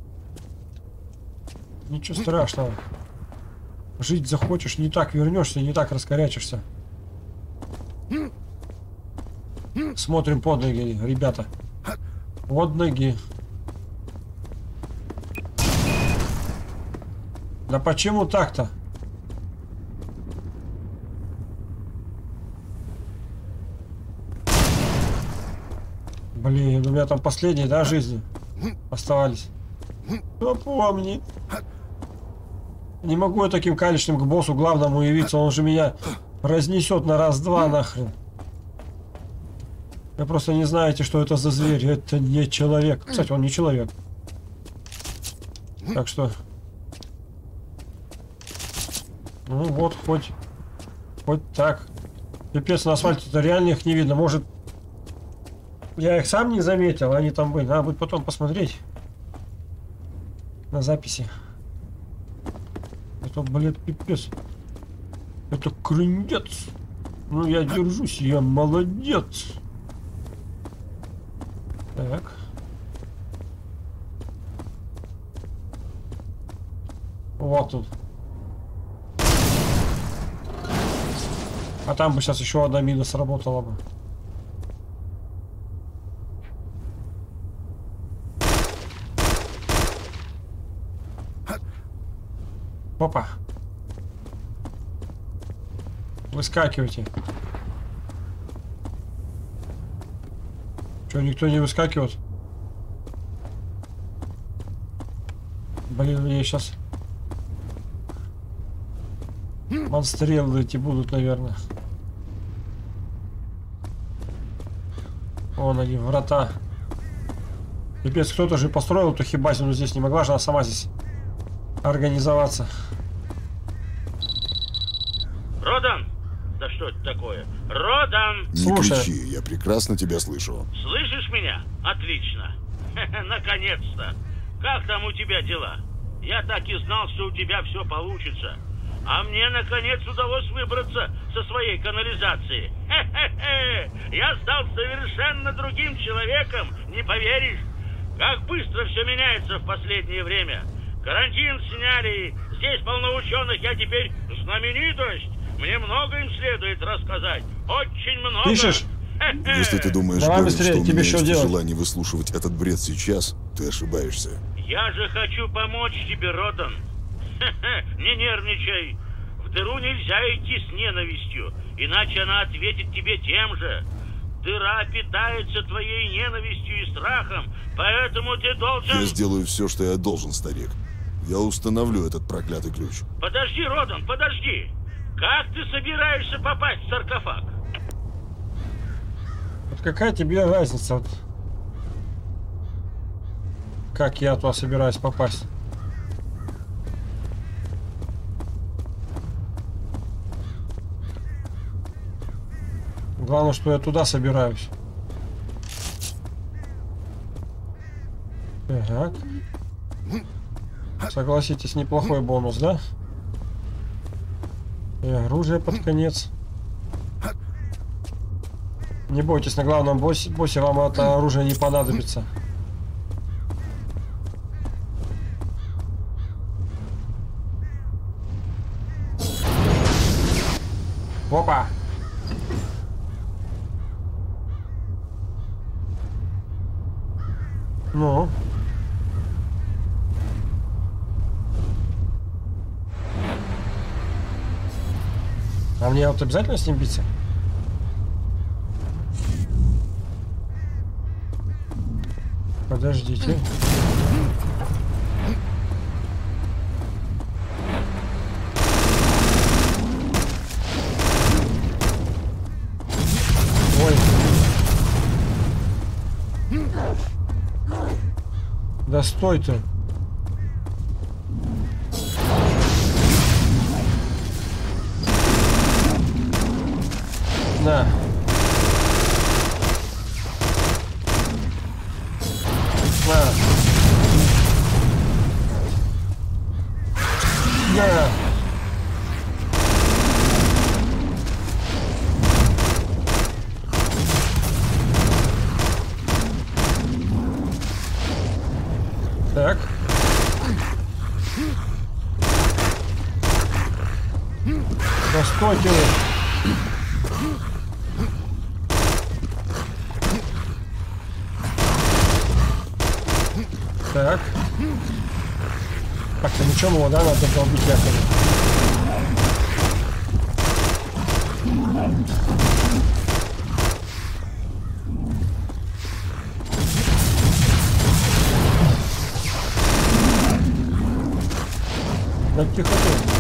Ничего страшного. Жить захочешь, не так вернешься, не так раскорячишься. Смотрим под ноги, ребята. Под ноги. Да почему так-то? Блин, у меня там последние, да, жизни оставались. Кто помнит? Не могу я таким калечным к боссу главному явиться, он же меня разнесет на раз-два нахрен. Вы просто не знаете, что это за зверь. Это не человек. Кстати, он не человек. Так что... Ну вот, хоть так. Пипец, на асфальте-то реально их не видно. Может, я их сам не заметил, они там были. Надо будет потом посмотреть на записи. Это, блядь, пипец. Это крындец. Ну, я держусь, я молодец. Так. Вот тут. А там бы сейчас еще одна мина сработала бы. Опа. Выскакивайте. Что, никто не выскакивает? Блин, мне сейчас Монстрелы эти будут, наверное. Вон они, врата. Пипец, кто-то же построил эту хибазину здесь. Не могла же она сама здесь организоваться. Родан! Да что это такое? Родан! Не Слушай. кричи, я прекрасно тебя слышу. Слышишь меня? Отлично. Наконец-то. Как там у тебя дела? Я так и знал, что у тебя все получится. А мне, наконец, удалось выбраться со своей канализации. Хе-хе-хе! Я стал совершенно другим человеком, не поверишь? Как быстро все меняется в последнее время. Карантин сняли, здесь полно ученых, я теперь знаменитость. Мне много им следует рассказать. Очень много. Пишешь? Если ты думаешь, Давай Горин, быстрее, что у тебе меня что есть делать? желание выслушивать этот бред сейчас, ты ошибаешься. Я же хочу помочь тебе, Родан. Не нервничай. В дыру нельзя идти с ненавистью, иначе она ответит тебе тем же. Дыра питается твоей ненавистью и страхом, поэтому ты должен... Я сделаю все, что я должен, старик. Я установлю этот проклятый ключ. Подожди, Родан, подожди. Как ты собираешься попасть в саркофаг? Вот какая тебе разница? Вот. Как я туда собираюсь попасть? Главное, что я туда собираюсь. Так. Согласитесь, неплохой бонус, да? И оружие под конец. Не бойтесь, на главном боссе вам это оружие не понадобится. Опа! Ну? А мне вот обязательно с ним биться? Подождите. Ой. Да стой ты. На. На. На. Так. Да стойте вы. Так. Так-то ничем его, да, надо долбить якорь. Да тихо ты.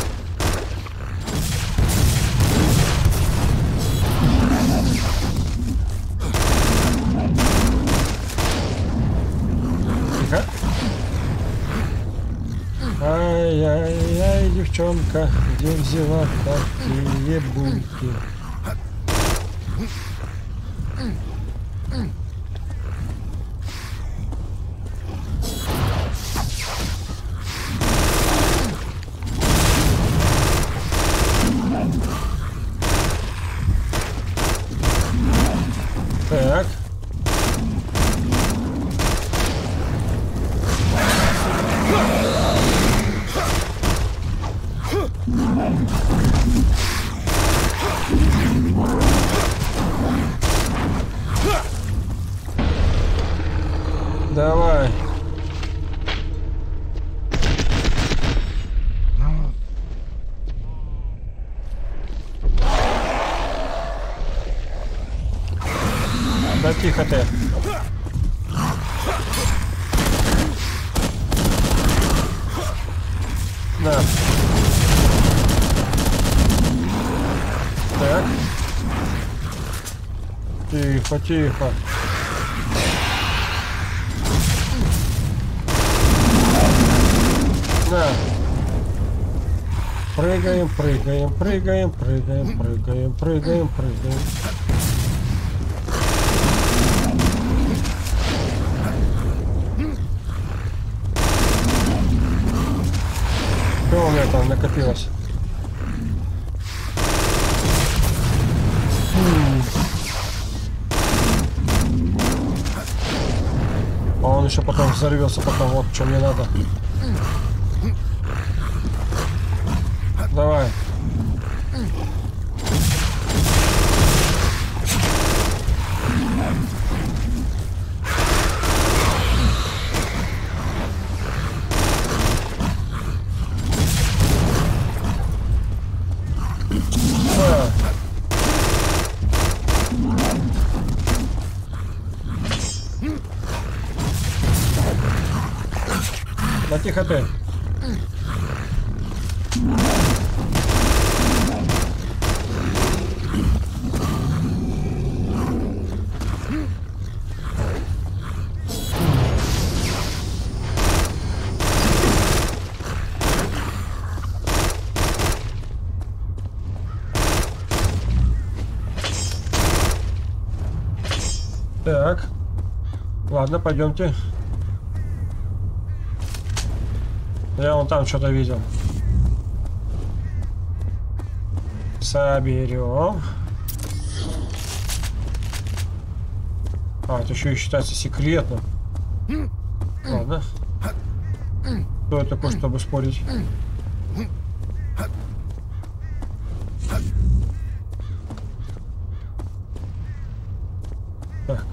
Тихо. Ай-яй-яй, девчонка, где взяла такие бульки? Так. Давай. Да тихо ты. На. Так. Тихо, тихо. Да. Прыгаем, прыгаем, прыгаем, прыгаем, прыгаем, прыгаем, прыгаем. Что у меня там накопилось? А он еще потом взорвется, потом вот что мне надо. Давай. Да тихо ты. Так. Ладно, пойдемте. Я вон там что-то видел. Соберем. А, это еще и считается секретным. Ладно. Кто это такой, чтобы спорить? Так.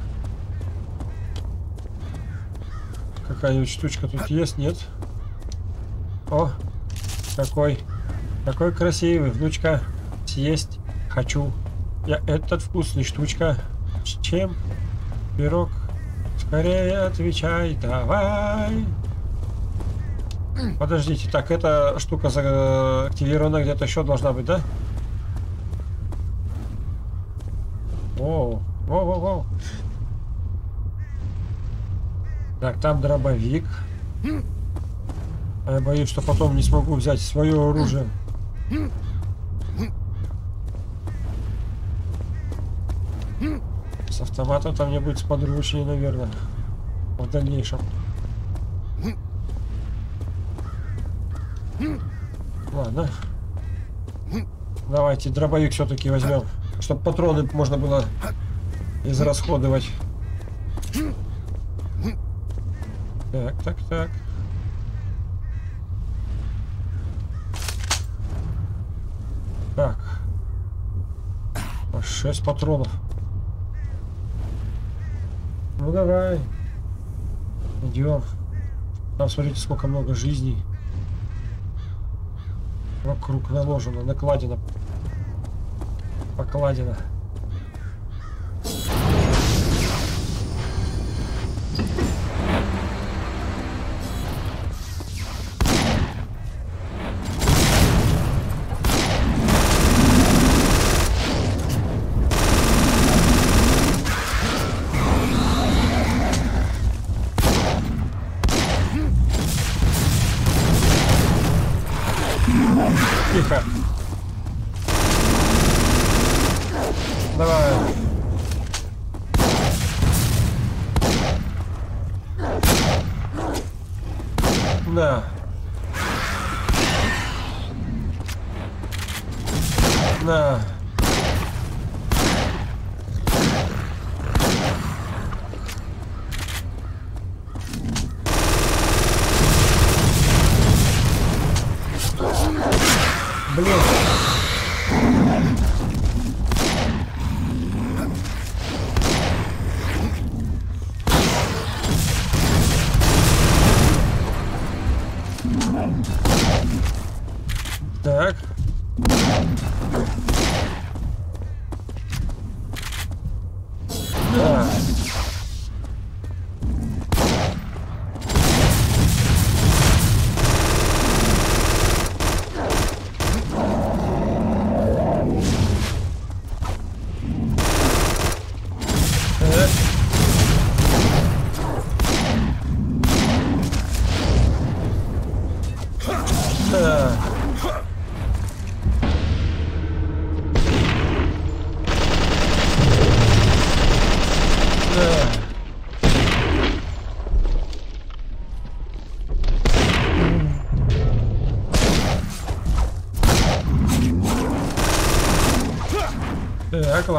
Какая-нибудь штучка тут есть? Нет? О, какой красивый, внучка, съесть хочу. Я этот вкусный штучка. С чем? Пирог? Скорее отвечай, давай. Подождите, так, эта штука активирована где-то еще должна быть, да? О, о. Так, там дробовик. Я боюсь, что потом не смогу взять свое оружие. С автоматом там мне будет сподручнее, наверное, в дальнейшем. Ладно. Давайте дробовик все-таки возьмем, чтобы патроны можно было израсходовать. Так. Так. 6 патронов. Ну давай. Идем. Там смотрите, сколько много жизней. Вокруг наложено, накладено. Покладено. Тихо. Давай. Да. Да. Блин. Так. Да.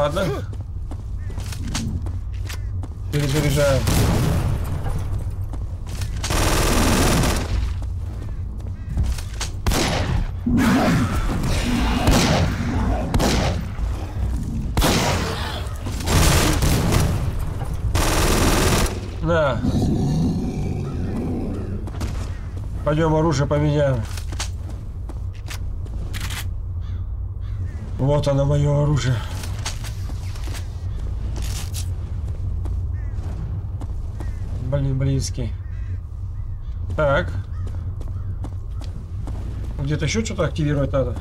ладно. Перезаряжаем. На. Пойдем оружие поменяем. Вот оно, мое оружие. Блин, близкий. Так. Где-то еще что-то активировать надо.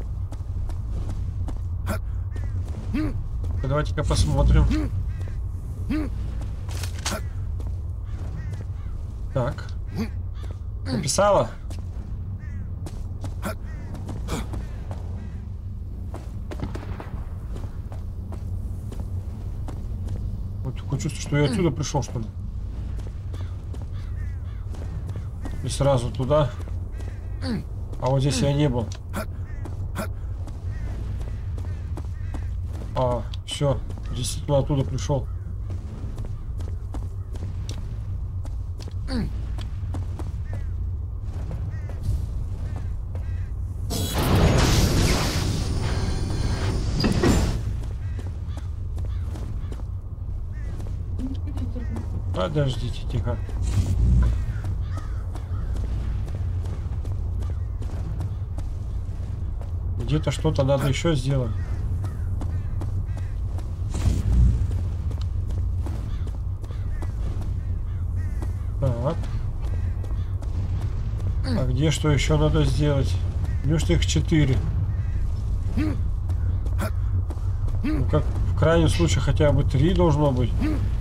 Давайте-ка посмотрим. Так. Написала? Вот такое чувство, что я отсюда пришел, что ли. И сразу туда. А вот здесь я не был. А, все. Действительно оттуда пришел. Подождите, тихо. Где-то что-то надо еще сделать. Так. А где что еще надо сделать? Неужто их 4? Ну, как в крайнем случае хотя бы 3 должно быть.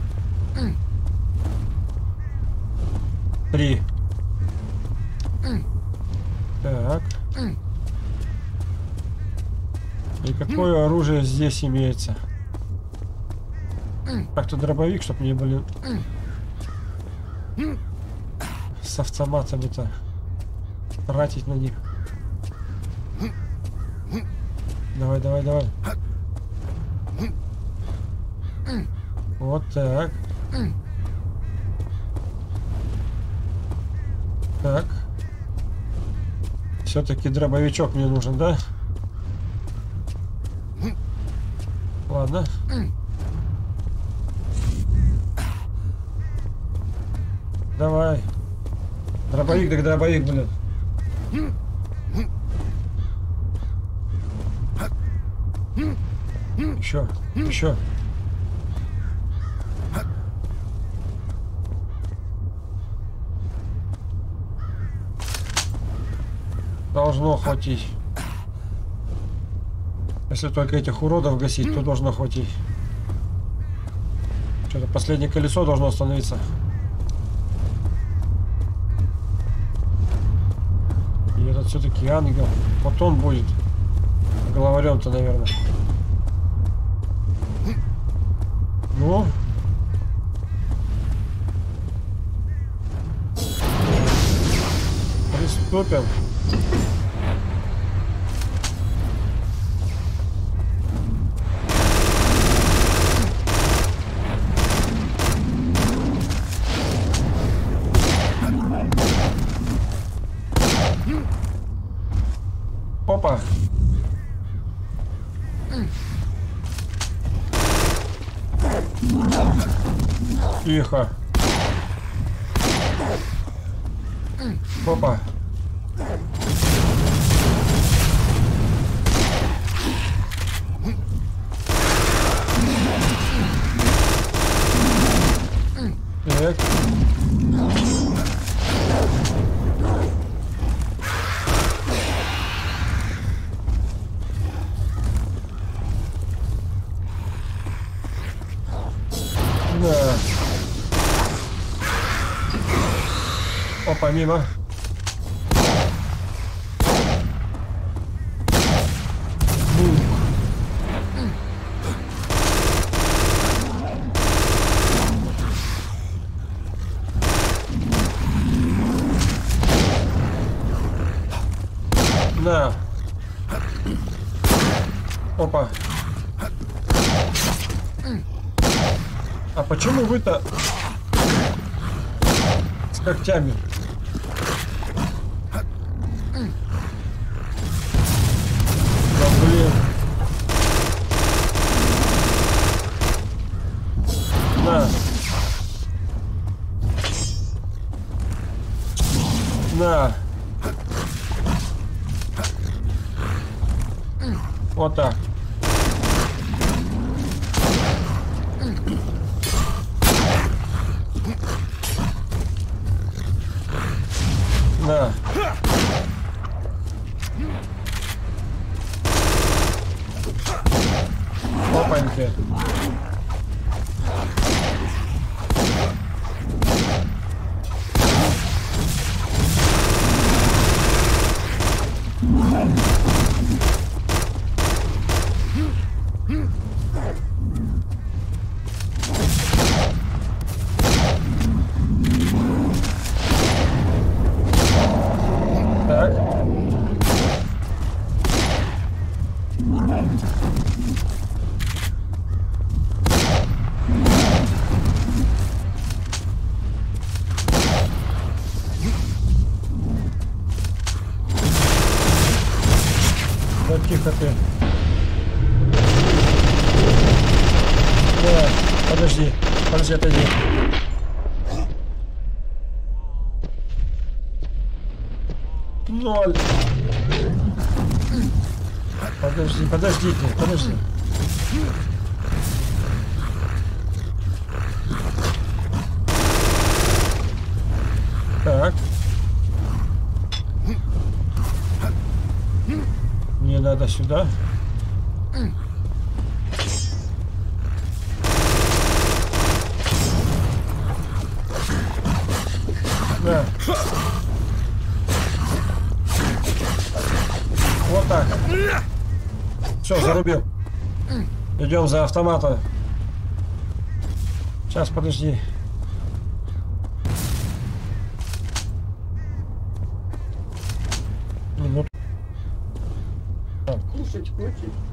3. Так. И какое оружие здесь имеется? Как-то дробовик, чтобы не были с автоматами-то тратить на них. Давай, давай, давай. Вот так. Так. Все-таки дробовичок мне нужен, да? Ладно. Давай. Дробовик, так дробовик, блин. Еще, еще. Должно хватить. Если только этих уродов гасить, то должно хватить. Что-то последнее колесо должно остановиться. И этот все-таки ангел. Вот он будет. Главарем-то, наверное. Ну. Приступим. Опа. Тихо. Опа. Так. Да. Опа, мимо. Да. Опа. А почему вы-то с когтями? Да блин. На. На. Вот так. На. Опаньки. Так. Да тихо ты. Да, подожди, отойди. Ноль. Подожди. Так. Мне надо сюда. Да. Вот так. Все, зарубил. Идем за автоматом. Сейчас, подожди. Минут. Кушать хочешь?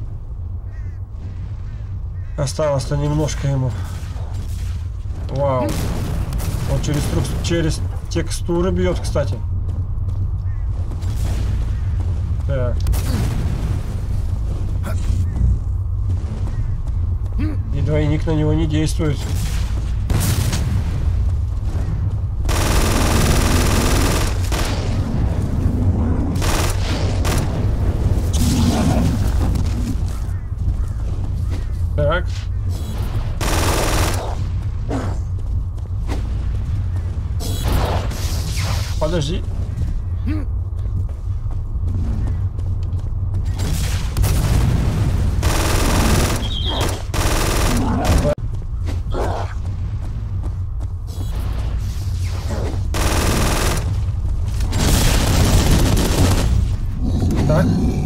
Осталось-то немножко ему. Вау. Он через текстуры бьет, кстати. Так. И двойник на него не действует. Так. Подожди. Так.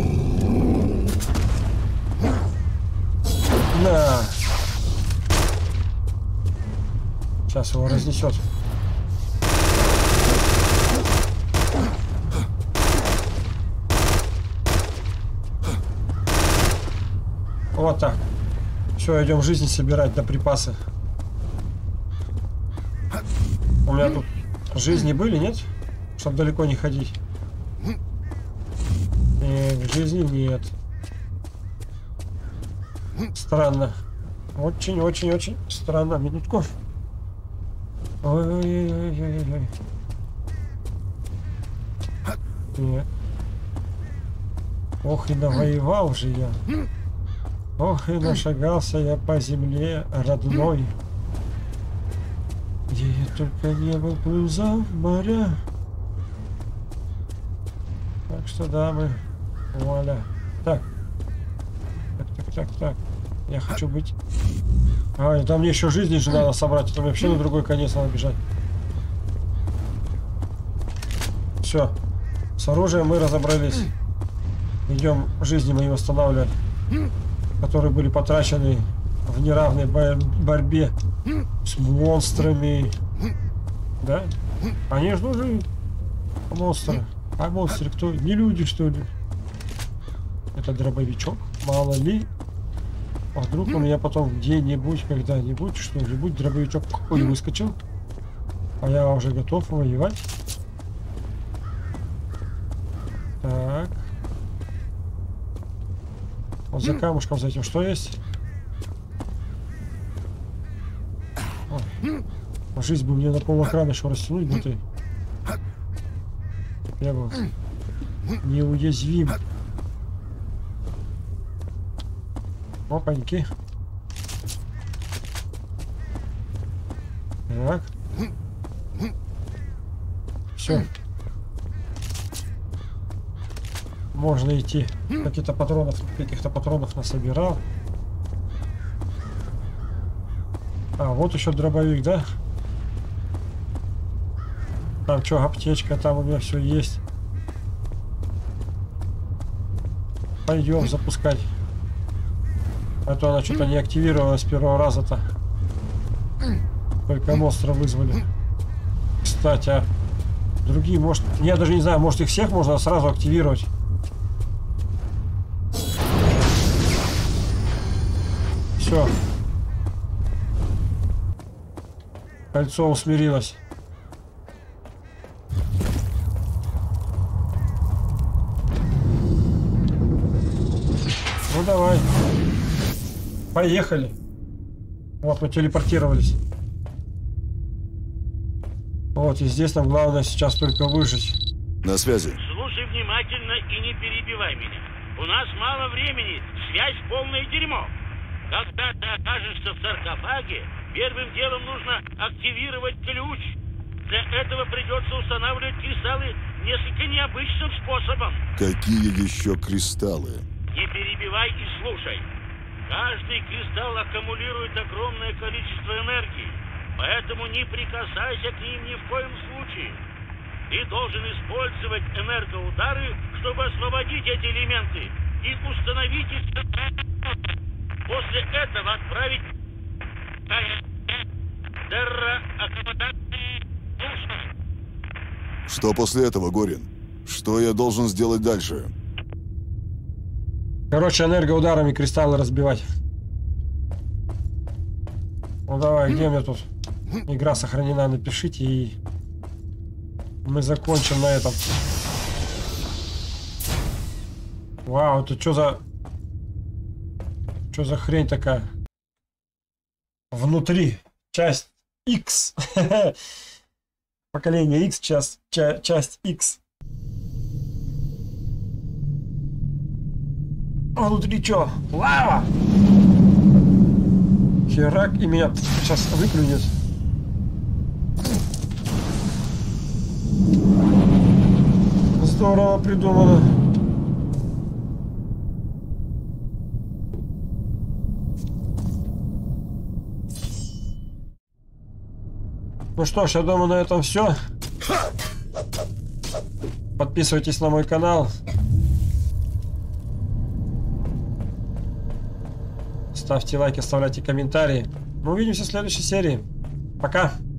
На. Сейчас его разнесет. Вот так. Все, идем жизни собирать на припасы. У меня тут жизни были, нет? Чтоб далеко не ходить. В жизни нет. Странно. Очень странно. Минутку. Ой-ой-ой-ой-ой. Нет. Ох, и навоевал же я. Ох, и нашагался я по земле родной. Где я только не был, плыл за моря. Так что, дамы, вуаля. Так. Так. Я хочу быть... А, там мне еще жизни же надо собрать, а то мне вообще на другой конец надо бежать. Все. С оружием мы разобрались. Идем жизни мои восстанавливать, которые были потрачены в неравной борьбе с монстрами. Да? Они же нужны. Монстры. А монстры кто? Не люди, что ли? Это дробовичок. Мало ли. А вдруг у меня потом где-нибудь, когда-нибудь, что-нибудь дробовичок ой, выскочил. А я уже готов воевать. Так. Вот за камушком за этим что есть? Ой. Жизнь бы мне на полэкрана еще растянуть, но ты. Я был неуязвим. Опаньки. Так. Все. Можно идти. Каких-то патронов насобирал. А, вот еще дробовик, да? Там что, аптечка, там у меня все есть. Пойдем запускать. А то она что-то не активировалась с первого раза-то. Только монстра вызвали. Кстати, а другие, может... Я даже не знаю, может их всех можно сразу активировать. Все. Кольцо усмирилось. Ну давай. Поехали. Вот мы телепортировались. Вот и здесь нам главное сейчас только выжить. На связи. Слушай внимательно и не перебивай меня. У нас мало времени, связь полное дерьмо. Когда ты окажешься в саркофаге, первым делом нужно активировать ключ. Для этого придется устанавливать кристаллы несколько необычным способом. Какие еще кристаллы? Не перебивай и слушай. Каждый кристалл аккумулирует огромное количество энергии, поэтому не прикасайся к ним ни в коем случае. Ты должен использовать энергоудары, чтобы освободить эти элементы и установить их. После этого отправить Что после этого, Горин? Что я должен сделать дальше? Короче, энергоударами кристаллы разбивать. Ну давай, где у меня тут? Игра сохранена, напишите, и мы закончим на этом. Вау, это что за... Что за хрень такая? Внутри. Часть X. Поколение X, часть X. А внутри что? Лава! Херак, и меня сейчас выплюнет. Здорово придумано. Ну что ж, я думаю, на этом все. Подписывайтесь на мой канал. Ставьте лайки, оставляйте комментарии. Мы увидимся в следующей серии. Пока!